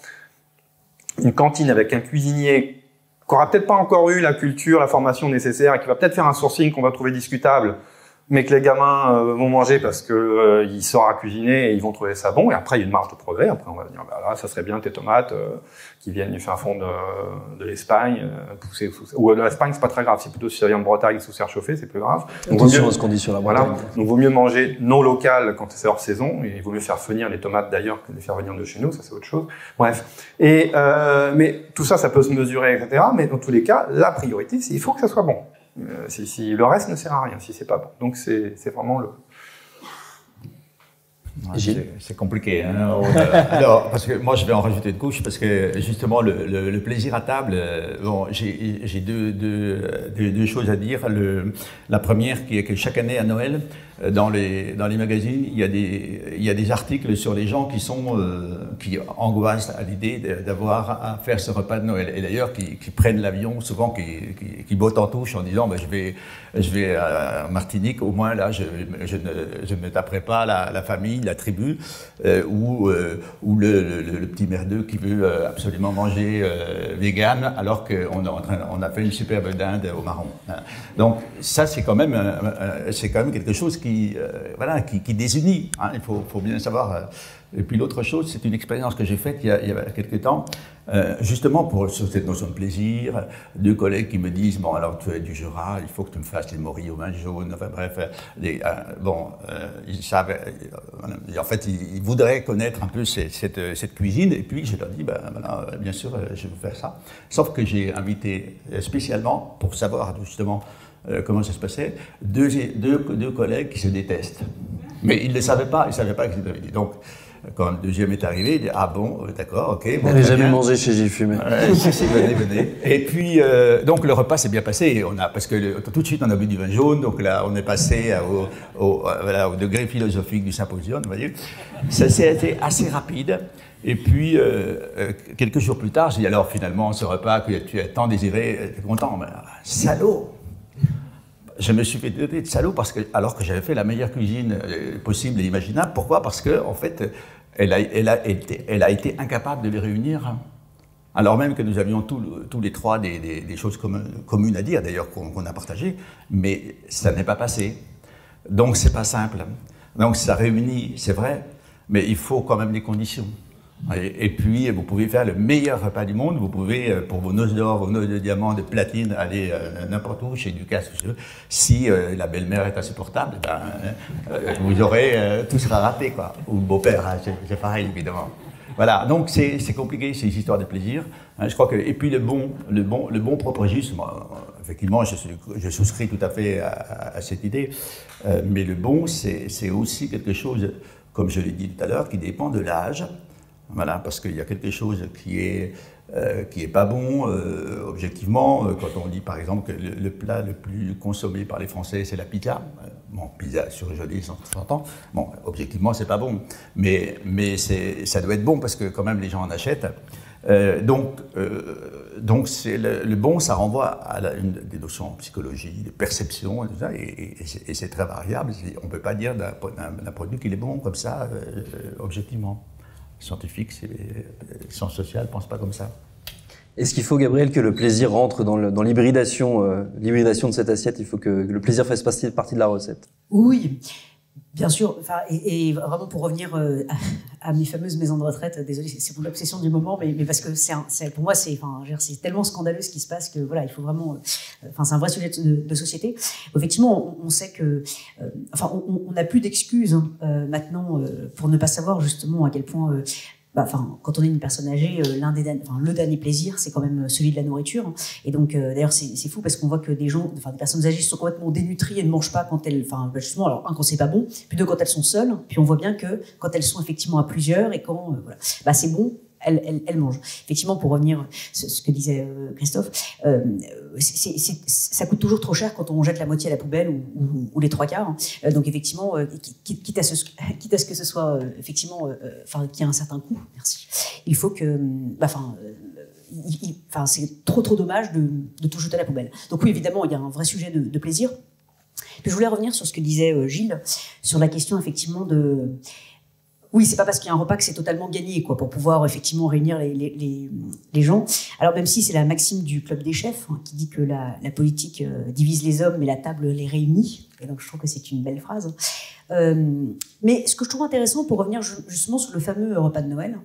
une cantine avec un cuisinier qui aura peut-être pas encore eu la culture, la formation nécessaire, et qui va peut-être faire un sourcing qu'on va trouver discutable, mais que les gamins euh, vont manger parce que euh, il saura cuisiner et ils vont trouver ça bon. Et après, il y a une marge de progrès. Après, on va dire, bah là, ça serait bien tes tomates euh, qui viennent du fin fond de, de l'Espagne, euh, poussées sous... ou de l'Espagne, c'est pas très grave. C'est plutôt si ça vient de Bretagne sous serre chauffée, c'est plus grave. Donc, attention à ce qu'on dit sur la Bretagne. Voilà. Donc, vaut mieux manger non local quand c'est hors saison. Et il vaut mieux faire venir les tomates d'ailleurs que de les faire venir de chez nous. Ça, c'est autre chose. Bref. Et euh, mais tout ça, ça peut se mesurer, et cetera. Mais dans tous les cas, la priorité, c'est il faut que ça soit bon. Euh, si, si le reste ne sert à rien, si c'est pas bon. Donc c'est vraiment le. Ouais, c'est compliqué. Hein. Alors, parce que moi, je vais en rajouter une couche, parce que justement, le, le, le plaisir à table, bon, j'ai deux, deux, deux, deux choses à dire. Le, la première, qui est que chaque année à Noël, dans les, dans les magazines, il y, a des, il y a des articles sur les gens qui, sont, euh, qui angoissent à l'idée d'avoir à faire ce repas de Noël. Et d'ailleurs, qui, qui prennent l'avion, souvent qui, qui, qui bottent en touche en disant bah, je, vais, je vais à Martinique, au moins là, je, je, ne, je ne me taperai pas la, la famille, la tribu, euh, ou, euh, ou le, le, le petit merdeux qui veut absolument manger euh, vegan, alors qu'on on a fait une superbe dinde au marron. Donc ça, c'est quand même, euh, c'est quand même quelque chose qui Qui, euh, voilà, qui, qui désunit, hein, il faut, faut bien savoir. Et puis l'autre chose, c'est une expérience que j'ai faite il y a, il y a quelques temps, euh, justement pour sur cette notion de plaisir. Deux collègues qui me disent bon alors tu es du Jura, il faut que tu me fasses les morilles au vin jaune. Enfin bref, les, euh, bon, euh, ils savent. Euh, en fait, ils, ils voudraient connaître un peu cette, cette, cette cuisine. Et puis je leur dis ben voilà, bien sûr, je vais vous faire ça. Sauf que j'ai invité spécialement pour savoir justement. Euh, comment ça se passait, deux, deux, deux collègues qui se détestent. Mais ils ne le savaient pas, ils ne savaient pas que c'était invité. Donc, quand le deuxième est arrivé, il dit « Ah bon, d'accord, ok. » Bon, on n'a jamais mangé chez J Fumé. Ouais, si, si, venez, venez. Et puis, euh, donc le repas s'est bien passé. On a, parce que le, tout de suite, on a bu du vin jaune. Donc là, on est passé au, au, voilà, au degré philosophique du symposium, vous voyez. Ça s'est été assez rapide. Et puis, euh, quelques jours plus tard, j'ai dit « Alors, finalement, ce repas que tu as tant désiré, tu es content ?» Mais salaud! Je me suis fait traiter de salaud parce que, alors que j'avais fait la meilleure cuisine possible et imaginable. Pourquoi? Parce que, en fait, elle a, elle a, été, elle a été incapable de les réunir. Alors même que nous avions tous, tous les trois des, des, des choses communes, communes à dire, d'ailleurs, qu'on qu'on a partagées, mais ça n'est pas passé. Donc, c'est pas simple. Donc, ça réunit, c'est vrai, mais il faut quand même des conditions. Et, et puis, vous pouvez faire le meilleur repas du monde. Vous pouvez, pour vos noces d'or, vos noces de diamant, de platine, aller euh, n'importe où, chez Ducasse, si euh, la belle-mère est insupportable, ben, euh, vous aurez, euh, tout sera raté, quoi. Ou le beau-père, hein, c'est pareil, évidemment. Voilà, donc c'est compliqué, c'est une histoire de plaisir. Hein, je crois que, et puis le bon, le bon, le bon propriégisme, moi, effectivement, je, je souscris tout à fait à, à, à cette idée, euh, mais le bon, c'est aussi quelque chose, comme je l'ai dit tout à l'heure, qui dépend de l'âge. Voilà, parce qu'il y a quelque chose qui est, euh, qui est pas bon, euh, objectivement. Euh, quand on dit, par exemple, que le, le plat le plus consommé par les Français, c'est la pizza. Euh, bon, pizza surgelée, s'entend. Bon, objectivement, c'est pas bon. Mais, mais ça doit être bon, parce que quand même, les gens en achètent. Euh, donc, euh, donc le, le bon, ça renvoie à la, une des notions en psychologie, de perception, et tout ça, et, et, et c'est très variable. On ne peut pas dire d'un produit qu'il est bon, comme ça, euh, objectivement. Scientifique, sciences sociales ne pensent pas comme ça. Est-ce qu'il faut, Gabriel, que le plaisir rentre dans l'hybridation euh, l'hybridation de cette assiette? Il faut que, que le plaisir fasse partie, partie de la recette? Oui, bien sûr. Enfin, et, et vraiment pour revenir euh, à, à mes fameuses maisons de retraite, désolé, c'est pour l'obsession du moment, mais, mais parce que c'est pour moi, c'est enfin, tellement scandaleux ce qui se passe que voilà, il faut vraiment. Euh, enfin, c'est un vrai sujet de, de, de société. Effectivement, on, on sait que, euh, enfin, on n'a plus d'excuses hein, euh, maintenant euh, pour ne pas savoir justement à quel point. Euh, Bah, enfin, quand on est une personne âgée, euh, l'un des, enfin, le dernier plaisir, c'est quand même celui de la nourriture. Et donc, euh, d'ailleurs, c'est fou parce qu'on voit que des gens, enfin, des personnes âgées sont complètement dénutries et ne mangent pas quand elles, enfin, justement, alors un quand c'est pas bon, puis deux quand elles sont seules. Puis on voit bien que quand elles sont effectivement à plusieurs et quand, euh, voilà, bah c'est bon. Elle, elle, elle mange. Effectivement, pour revenir à ce, ce que disait euh, Christophe, euh, c'est, c'est, ça coûte toujours trop cher quand on jette la moitié à la poubelle ou, ou, ou les trois quarts. Euh, donc effectivement, euh, quitte, quitte, à ce, quitte à ce que ce soit euh, effectivement, enfin, euh, qu'il y ait un certain coût. Merci. Il faut que, enfin, euh, enfin, c'est trop trop dommage de, de tout jeter à la poubelle. Donc oui, évidemment, il y a un vrai sujet de, de plaisir. Puis je voulais revenir sur ce que disait euh, Gilles sur la question effectivement de oui, c'est pas parce qu'il y a un repas que c'est totalement gagné, quoi, pour pouvoir effectivement réunir les, les, les, les gens. Alors même si c'est la maxime du Club des chefs hein, qui dit que la, la politique euh, divise les hommes, mais la table les réunit. Et donc je trouve que c'est une belle phrase. Euh, mais ce que je trouve intéressant, pour revenir justement sur le fameux repas de Noël,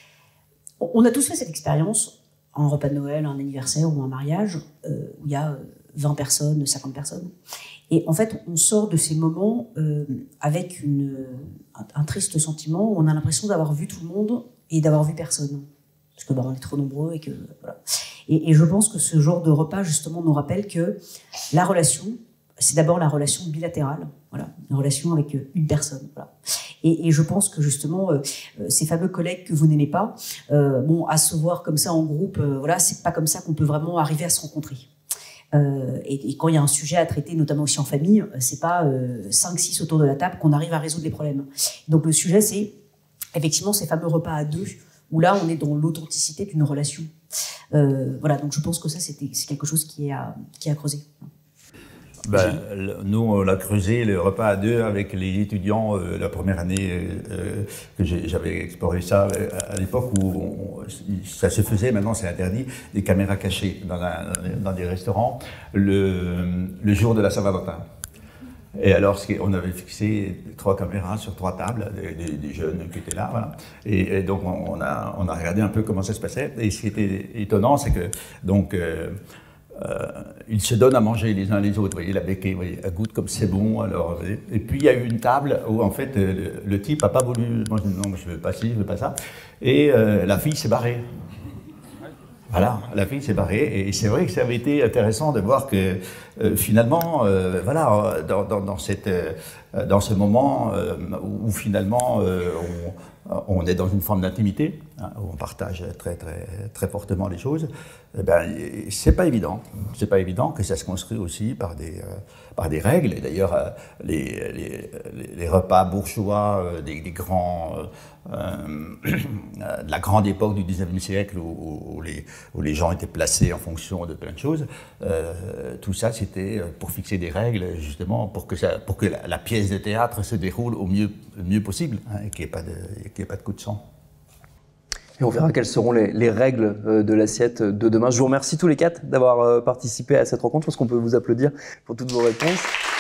on a tous fait cette expérience, un repas de Noël, un anniversaire ou un mariage, euh, où il y a vingt personnes, cinquante personnes. Et en fait, on sort de ces moments euh, avec une, un, un triste sentiment où on a l'impression d'avoir vu tout le monde et d'avoir vu personne. Parce que bah, on est trop nombreux et que voilà. Et, et je pense que ce genre de repas, justement, nous rappelle que la relation, c'est d'abord la relation bilatérale, voilà, une relation avec une personne. Voilà. Et, et je pense que justement, euh, ces fameux collègues que vous n'aimez pas, euh, bon, à se voir comme ça en groupe, euh, voilà, c'est pas comme ça qu'on peut vraiment arriver à se rencontrer. Euh, et, et quand il y a un sujet à traiter, notamment aussi en famille, c'est pas euh, cinq six autour de la table qu'on arrive à résoudre les problèmes. Donc le sujet, c'est effectivement ces fameux repas à deux, où là, on est dans l'authenticité d'une relation. Euh, voilà, donc je pense que ça, c'était, c'est quelque chose qui est à, qui est à creuser. Ben, nous, on l'a creusé, le repas à deux avec les étudiants, euh, la première année euh, que j'avais exploré ça, euh, à l'époque où on, ça se faisait, maintenant c'est interdit, des caméras cachées dans, la, dans des restaurants, le, le jour de la Saint-Valentin. Et alors, on avait fixé trois caméras sur trois tables, des, des, des jeunes qui étaient là, voilà. Et, et donc, on a, on a regardé un peu comment ça se passait. Et ce qui était étonnant, c'est que, donc, euh, euh, ils se donnent à manger les uns les autres. Vous voyez, la béquille, vous voyez, elle goûte comme c'est bon. Alors, et puis, il y a eu une table où, en fait, le, le type n'a pas voulu. Moi, je dis non, je ne veux pas ci, je ne veux pas ça. Et euh, la fille s'est barrée. Voilà, la fille s'est barrée, et c'est vrai que ça avait été intéressant de voir que euh, finalement, euh, voilà, dans, dans, dans, cette, euh, dans ce moment euh, où, où finalement euh, on, on est dans une forme d'intimité, hein, où on partage très très très fortement les choses, eh ben c'est pas évident, c'est pas évident que ça se construit aussi par des euh, par des règles. Et d'ailleurs, euh, les, les les repas bourgeois euh, des, des grands euh, euh, de la grande époque du dix-neuvième siècle où, où, les, où les gens étaient placés en fonction de plein de choses, euh, tout ça c'était pour fixer des règles justement pour que, ça, pour que la, la pièce de théâtre se déroule au mieux, le mieux possible, hein, et qu'il n'y ait pas de, qu'il n'y ait pas de coup de sang. Et on verra quelles seront les, les règles de l'assiette de demain. Je vous remercie tous les quatre d'avoir participé à cette rencontre. Je pense qu'on peut vous applaudir pour toutes vos réponses.